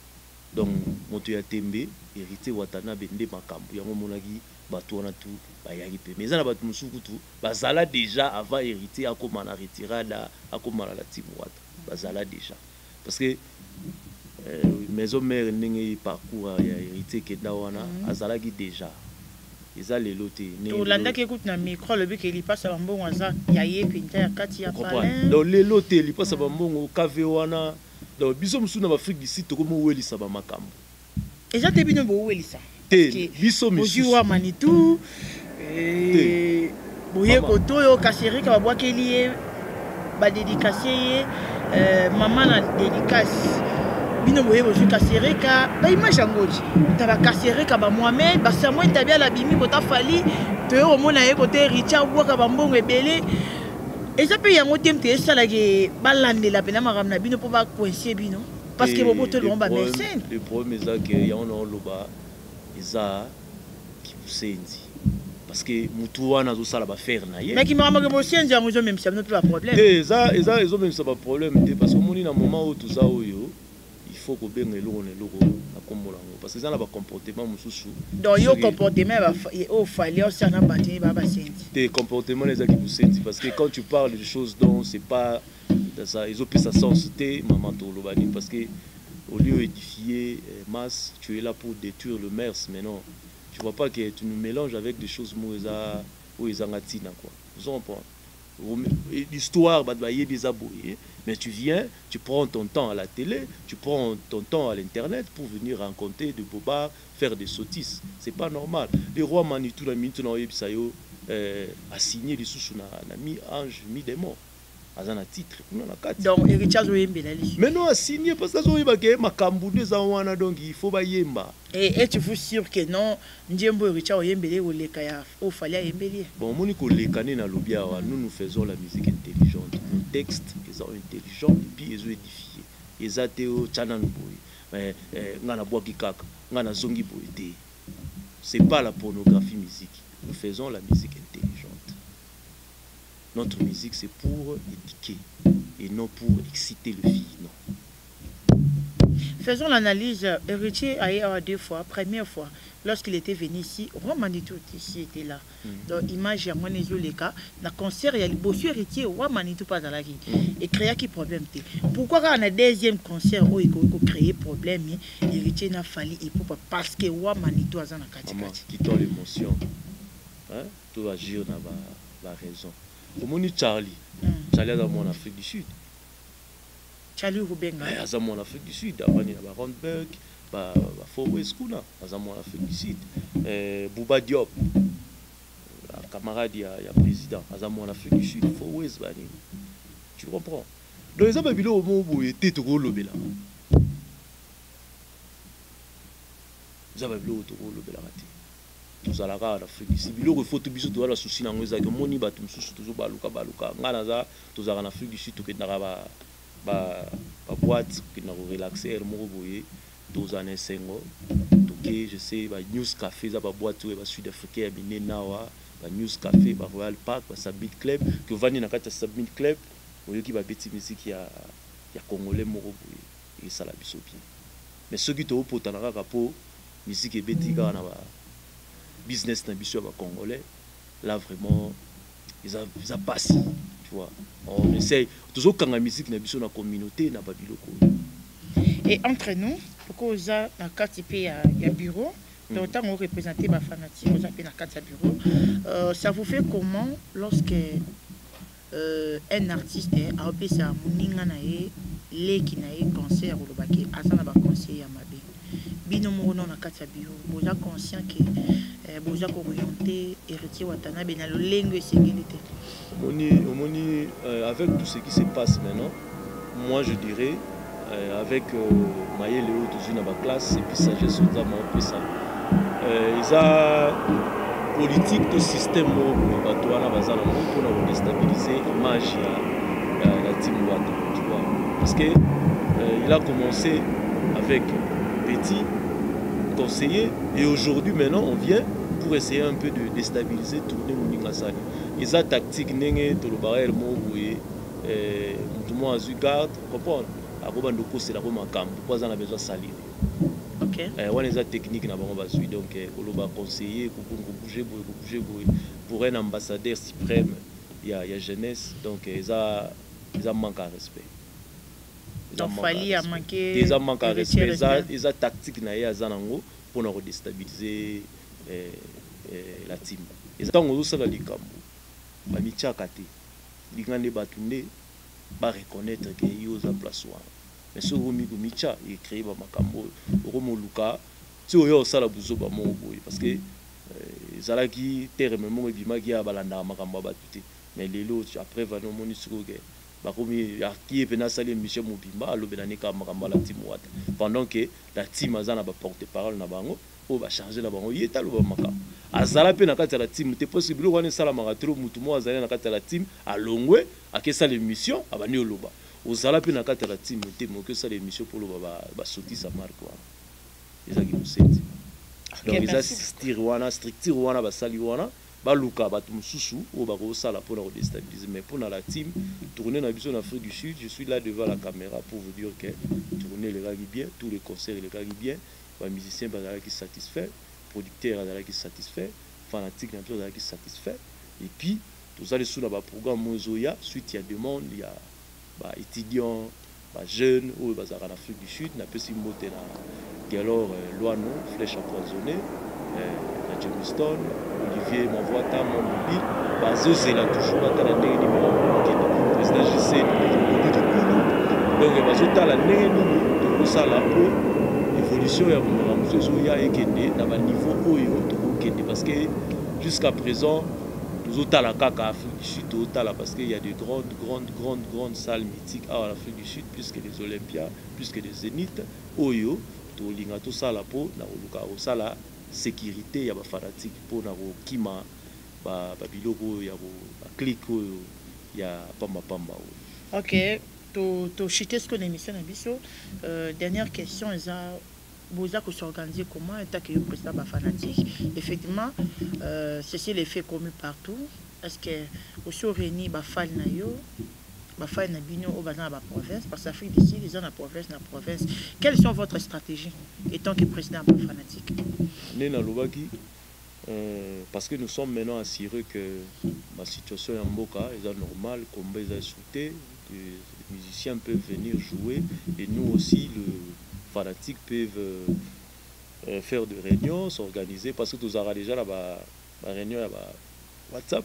donc moto ya tembe hérité Watanabe nde makambo yango monaki bato wana tout bayaki pe mais na bato musuku tout bazala déjà avant hérité akoma na retirada akoma na la team Wata bazala déjà parce que euh, maison mère ndenge parcours ya hérité kenda wana azalaki déjà eza lelo te Olanda ki écoute na micro le but qu'il passe bambongo aza ya yepinja ya kati ya palais donc lelo te li passe bambongo kave wana donc biso musu na Afrique du Sud to komo welisa ba makambo eza te bino bo welisa te biso musu ojiwa Manitou eh boye koto yo kaseri ka babwakeli ye ba dédicacer ye maman na dédicace bino boye bozu kasereka ba image ngoji taba kasereka ba Mohamed ba Samuel tabia la bimi kota fali to yo mona ye kote Richard boka ba mbongo ebele eza pe yango temte esala ke balandela pena makamna bino po ba coincer bino parce que bobo to le ba médecin le problème eza que ya on loba eza ki busenzi parce que mutu wana zo sala ba faire na ye mais ki makambo ke bosenzi yango zo même ça no pas problème eza eza ezo même ça pas problème te parce que moni na moment où tout ça oyo il faut que ben eloko ne loko na kombola ngo parce que ça na ba comportement mususu donc yo comportement ba au fallait aussi na bati ba ba senzi tes comportements les qui vous sentent parce que quand tu parles de choses dont c'est pas ça ils ont plus sa sens te maman to lobani parce que au lieu d'édifier masse tu es là pour détruire le mers mais non tu vois pas que tu nous mélanges avec des choses moza ou ezangatina quoi vous comprenez l'histoire mais tu viens, tu prends ton temps à la télé, tu prends ton temps à l'internet pour venir raconter de bobards, faire des sottises. C'est pas normal. Le roi Manitou a signé les sous na mi ange mi démon. Azana titre, donc Richard mais non a signé parce que zoyeba ke makambu des wana donc il faut ba yemba. Et êtes-vous sûr que non Ndiembo Richard Yembele ou le kaya au fallait Yembele. Bon moni ko le kané na lobia wa nous nous faisons la musique intelligente. Nos textes ils sont intelligents et puis ils ont édifié. Ils ateo chanan boy. Mais ngana boaki kaka, ngana zongi boy té. C'est pas la pornographie musique. Nous faisons la musique intelligente. Notre musique, c'est pour éduquer et non pour exciter le fille, non. Faisons l'analyse. Héritier a eu deux fois. Première fois, lorsqu'il était venu ici, Roi Manitou ici était là. Mm. Donc, image à moi, les cas, dans concert, il y a le bossu héritier, Roi Manitou pas dans la vie. Et créer qui problème. Pourquoi quand on a deuxième concert où il faut créer problème, héritier n'a fallu et pourquoi parce que Roi Manitou a dans la catégorie. Qui t'a l'émotion, hein, tout agir dans la raison. Comment Charlie mm. Charlie est en Afrique du Sud. Charlie Rubenga. Il est en Afrique du Sud. Il y a Rondberg, Forest Kuna, il est en Afrique du Sud. Bouba Diop, camarade, il y a président, il est en Afrique du Sud. Forest, tu comprends. Donc les gens au moment où ils étaient au lobby là. Ils avaient vu au lobby là. Tous à la rare Afrique ici biloko faut tout biso to la souci na ngoza que moni batum susu toujours baluka baluka ngana za tous en Afrique du Sud to ke ndaka ba ba ba boîte que na relaxer mo boye tous en sengo to ke je sais ba news café za ba boîte ou ba sud africain bine nawa ba news café ba Royal Park ba Sabit Club que vani na kata Sabit Club oyo ki ba petit musique ya ya congolais mo boye et ça la biso bien mais ceux qui to potana ka po musique e betika na ba business na biso ba congolais là vraiment ils a ils a passé tu vois on essaye toujours quand la musique na biso na communauté na ba biloko et entre nous pourquoi ça na carte il y a bureau donc tant on représenter ba fanatique on appelle na carte bureau euh, ça vous fait comment lorsque euh, un artiste a appelé ça muninga na ye leki na ye concert ou le baki azana ba conseiller mabe bino mo na carte bureau boza conscient que boza ko orienter héritier Watanabe na lolengo esengelité. Moni moni avec tout ce qui se passe maintenant, moi je dirais euh, avec euh, Maye Léo toujours dans ma classe et puis sagesse aux amants et ça. Euh, ils a politique de système au bateau na bazala pour na déstabiliser l'image ya la team Wata, tu vois. Parce que euh, il a commencé avec petit conseiller et aujourd'hui maintenant on vient pour essayer un peu de déstabiliser, tourner Moninga Sani. Ils ont tactique, n'engé, tout le barrel, mon boué, tout le monde a eu garde, comprendre. À Robandoko, c'est la Roma Cam, pourquoi on a besoin de salir. wana eza technique na bango bazwi donc koloba conseiller bouger bouger pour un ambassadeur suprême ya ya jeunesse donc eza eza manque à respect eza manque à respect eza tactique na ye aza nango mpona kodestabiliser la team ntango ozosala likambo bamitiaka te linga nde bato nde bareconnaître ke yo oza place wana mais soki omicha ecrée bamakambo okomoluka ti oyo osala buzoba moko boye parce que ezalaki terme moko ebimaki ya balandaka makambo ya bato te mais lelo après vani omoni sikoke bakomi artie pena asali émission mobimba alobela nekaka makambo ya la team wata pendant que la team aza na baporte parole na bango oyo bacharge na bango ye taloba makambo azala mpe na kati ya la team te mposi biloko wana esalamaka tro mutu moko azali na kati ya la team alongwe akesala émission abandi oloba ozala mpe na kati ya la team te moke osala émission mpo oloba basotisa marke wana ezaki moseti donc eza structure wana structure wana basali wana baluka bato mosusu oyo bakosala mpona kodestabiliser mais mpona la team tourner na biso en Afrique du Sud je suis là devant la caméra pour vous dire que tourner elekaki bien tous les concerts elekaki bien bamusicien bazalaki satisfait producteur azalaki satisfait fanatique na biso azalaki satisfait et puis tozali sous na baprogramme oyo ezoya suite ya demande ya baétudiant bajeune oyo bazalaka na Afrique du Sud napesi mbote na Dialor Loano Flèche Empoisonnée na Jamestown Olivier Mavwata Mobile bazozela toujours batala ndenge nini bakokende président J C donc bazotala ndenge nini tokosala mpo évolution ya makambo ezoya ekende na baniveau oyo tokokende parce que jusqu'à présent tozotala kaka Afrique du Sud tozotala parce qu'il y a de grandes grandes grandes grandes salles mythiques en Afrique du Sud plus que les Olympias plus que les Zénith oyo tolinga tosala mpo na koluka kosala sécurité ya bafanatique mpo na kokima babiloko oyo ya baclique oyo ya pambapamba oyo. Ok, tochite ce qu'on émission na biso. Dernière question, eza boza ko s'organiser comment état que le président bafanatique effectivement euh, c'est l'effet commun partout. Est-ce que aussi réuni bafal na yo bafal na bino au bazan ba province parce que Afrique d'ici les gens na province na province quelles sont votre stratégie étant que président bafanatique Nena lobaki euh, parce que nous sommes maintenant assurés que ma situation en Mboka est normale comme les sauté les musiciens peuvent venir jouer et nous aussi le fanatiques peuvent euh, faire des réunions, s'organiser parce que nous avons déjà la réunion à WhatsApp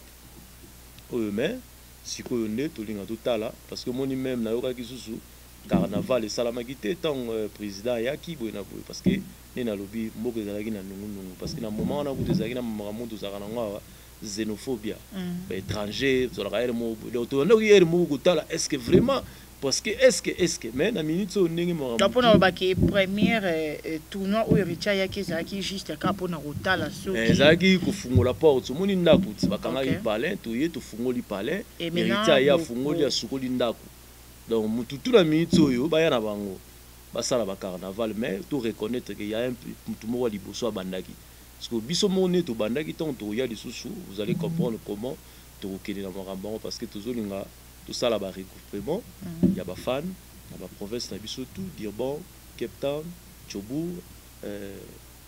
eux-mêmes si on est tout là parce que moi même na yoka kisusu carnaval et salamagité tant président yaki boina boy parce que nena lobi mboko ezalaki na nungu nungu parce que na moment on a vous ezalaki na makambo tozaka na ngwa xénophobie ba étranger tozalaka ere mo to ndo ere mo kutala est-ce que vraiment parce que est-ce que est-ce que mais na minute on ndenge mo donc on ba ki première tournoi o richa yaki zaki juste ka pona kotala so ki zaki kufungola porte moni ndako ti bakanga ki palais to ye to fungoli palais et richa ya fungoli ya sukoli ndako donc mutu tout la minute oyo ba ya na bango basala ba carnaval mais to reconnaître que y a un mutu mo wali boso bandaki parce que biso moné to bandaki tant to ya les sous vous allez comprendre comment to kene na makambo parce que tozolinga tout ça là bas regroupement il y a ba fan na ba province na biso tout dire bon Cape Town Chobour euh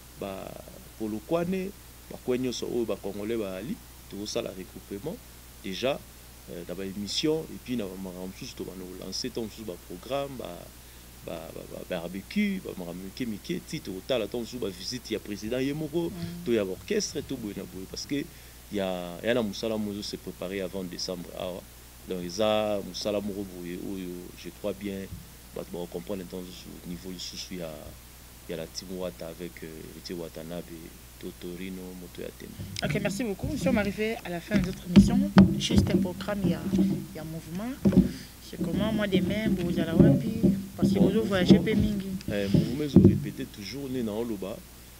ba Polokwane ba kwenyo so o ba congolais ba ali tout ça là regroupement déjà euh, dans ba émission et puis na makambo tous to ba no lancer tant tous ba programme ba ba barbecue ba makambo mike ti to tala tant tous ba visite ya président yemoko to ya orchestre to boina boy parce que il y a il y a na musala mozo se préparer avant décembre ah donc ça musala moko boye oyo je crois bien ba ba comprendre dans au niveau du sous il y a il y a la team Wata avec Héritier Watanabe Totorino Moto ya Tem. OK, merci beaucoup. Nous sommes arrivés à la fin de notre émission. Juste un programme il y a il y a mouvement. C'est comment moi demain vous allez wapi parce que vous voyagez pe mingi. Eh mouvement ils répéter toujours né na oloba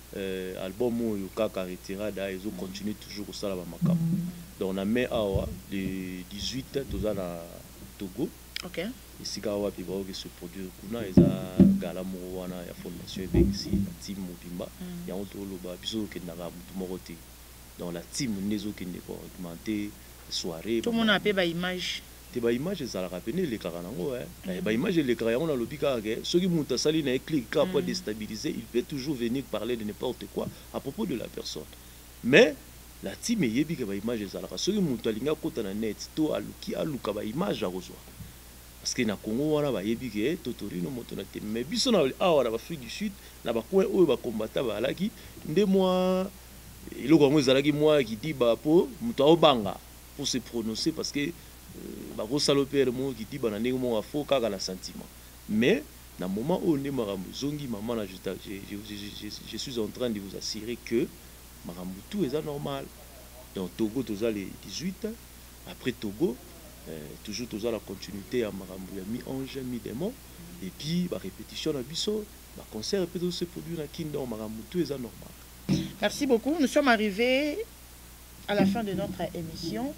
euh album oyo kaka retirada ils ont continué toujours au sala ba makam. Donc on a mis awa le dix-huit toza na Togo. OK. Ici ka wapi ba oki se produire kuna eza gala mo wana ya fondation ebengisi team mobimba ya onto oloba biso ke na ba mutu moko te. Donc la team nezo ke ne ko augmenter soirée. Tout le monde a pe ba image. te ba image ezala rapene le karanango hein ba image le karayango na lobika ke soki muta sali na clic ka pour déstabiliser, il peut toujours venir parler de n'importe quoi à propos de la personne. Mais la team yebi ke ba image ezala ka soki muta linga kota na net to aluki aluka ba image a reçoit. Parce que na Congo wana ba yebi ke totorino moto na te mais biso na awa na Afrique du Sud na ba coin oyo ba combattant ba alaki nde moi iloko ngo ezalaki moi qui dit ba po muto obanga pour se prononcer parce que ba ko salopere mo qui dit ba na ndenge mo afo kaka na sentiment. Mais na moment où on est marambo zongi maman na je, je, je, je, je suis en train de vous assurer que marambo tout est normal. Donc Togo toza les dix-huit, après Togo euh, toujours toza la continuité à marambo ya mi ange mi démon et puis ba répétition na biso ba concert peut se produire na Kingdom marambo tout est normal. Merci beaucoup. Nous sommes arrivés à la fin de notre émission.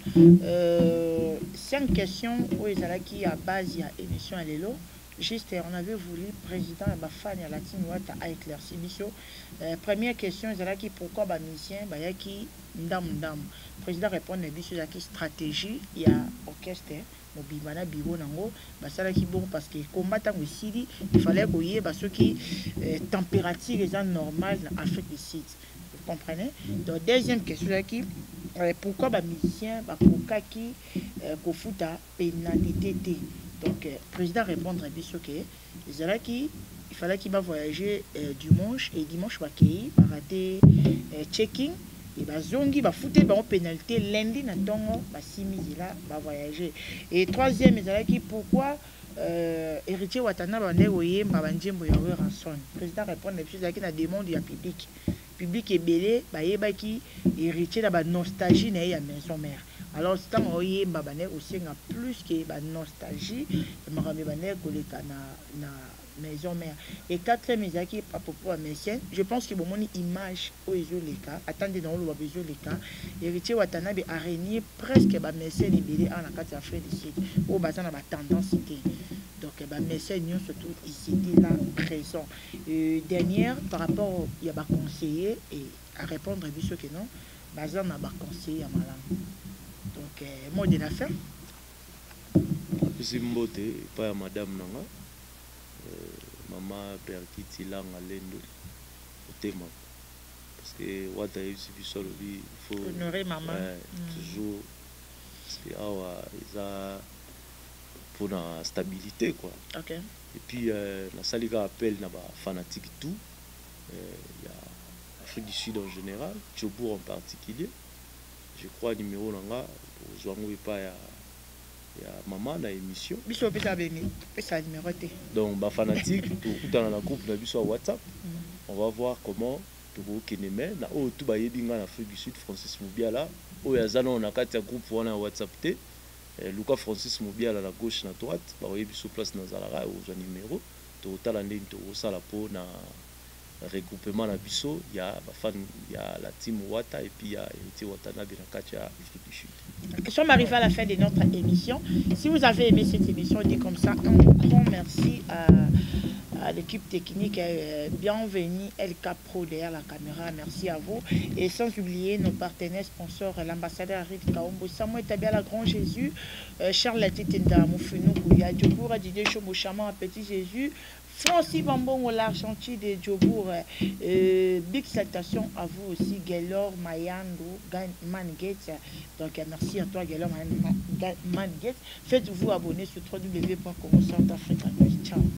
Euh, cinq questions où ils allaient qui à base de l'émission à l'élo. Juste, on avait voulu président et Bafani à la team Wata a éclairci Bisso. Euh, première question, ils allaient qui pourquoi ba musicien, ba ya qui ndam ndam. Président répond à Bisso ya qui stratégie, il y a orchestre. Mobimana biro nango basala ki bon parce que combattant aussi il fallait qu'on y ait parce que température est normale en Afrique du Sud. Vous comprenez? Donc deuxième question qui pourquoi ba musicien ba pourquoi qui ko futa pénalité T. Donc président répondre à biso que les ala qui il fallait qu'il va voyager dimanche et dimanche va qu'il va rater checking. Et bah zongi bah fouté bah en pénalité lundi na tongo bah simi là bah voyager. Et troisième ils qui pourquoi euh, héritier Watana bah négoyer bah banjembo ya rançon. Président répond les choses qui na demande du public. Public est belé bah yeba qui héritier là bah nostalgie na ya maison mère. Alors c'est tant oye bah bané aussi nga plus que bah nostalgie bah ramé bané koleka na na maison mère. Et quatrième ils qui à propos à médecin, je pense que bon mon image au les cas attendez dans le besoin les cas héritier Watana be araignée presque ba médecin libéré en la carte Afrique du Sud au bazan na ba tendance cité. Donc ba médecin nous surtout ici là présent. Et dernière par rapport il y a ba conseiller et à répondre à biso que non bazan na ba conseiller à malam. Donc euh, mot de la fin. Zimbote pas madame nanga. Maman père qui langa lendo au thème parce que wata yesi biso il faut honorer maman euh, mm. toujours parce que awa isa pour la stabilité quoi. Okay. Et puis euh, na salika appel na ba fanatique tout il euh, y a Afrique du Sud en général, Djobour en particulier. Je crois numéro nanga pour zwango pas ya il y a maman dans l'émission. Donc, bah fanatique, tout dans la groupe de sur WhatsApp. On va voir comment tout le monde na oh tout baie binga en Afrique du Sud Francis Moubiala. Oh ya zana on a quatre groupes on a WhatsApp té. Lucas Francis Moubiala à la gauche na droite. Bah oui biso place na zalara au numéro. Tout talande to ça la peau na regroupement na biso. Il y a fan il y a la team Wata et puis il y a héritier Watanabe na katia Afrique du Sud. Nous sommes arrivés à la fin de notre émission. Si vous avez aimé cette émission, dit comme ça, un grand merci à, à l'équipe technique. Euh, bienvenue L K Pro derrière la caméra. Merci à vous. Et sans oublier nos partenaires sponsors, l'ambassadeur Arid Kaombo, Samuel Tabia, la Grand Jésus, euh, Charles Titenda, Moufounou Kouya, Djobour, Didier Chomo Chaman, Petit Jésus, Francis Bambon, l'argentier de Djobour. Euh, big salutation à vous aussi, Gaylor Mayando, Mangates. Donc merci à toi, Gaylor Mangates. Faites-vous abonner sur w w w point com centrafrica. Ciao.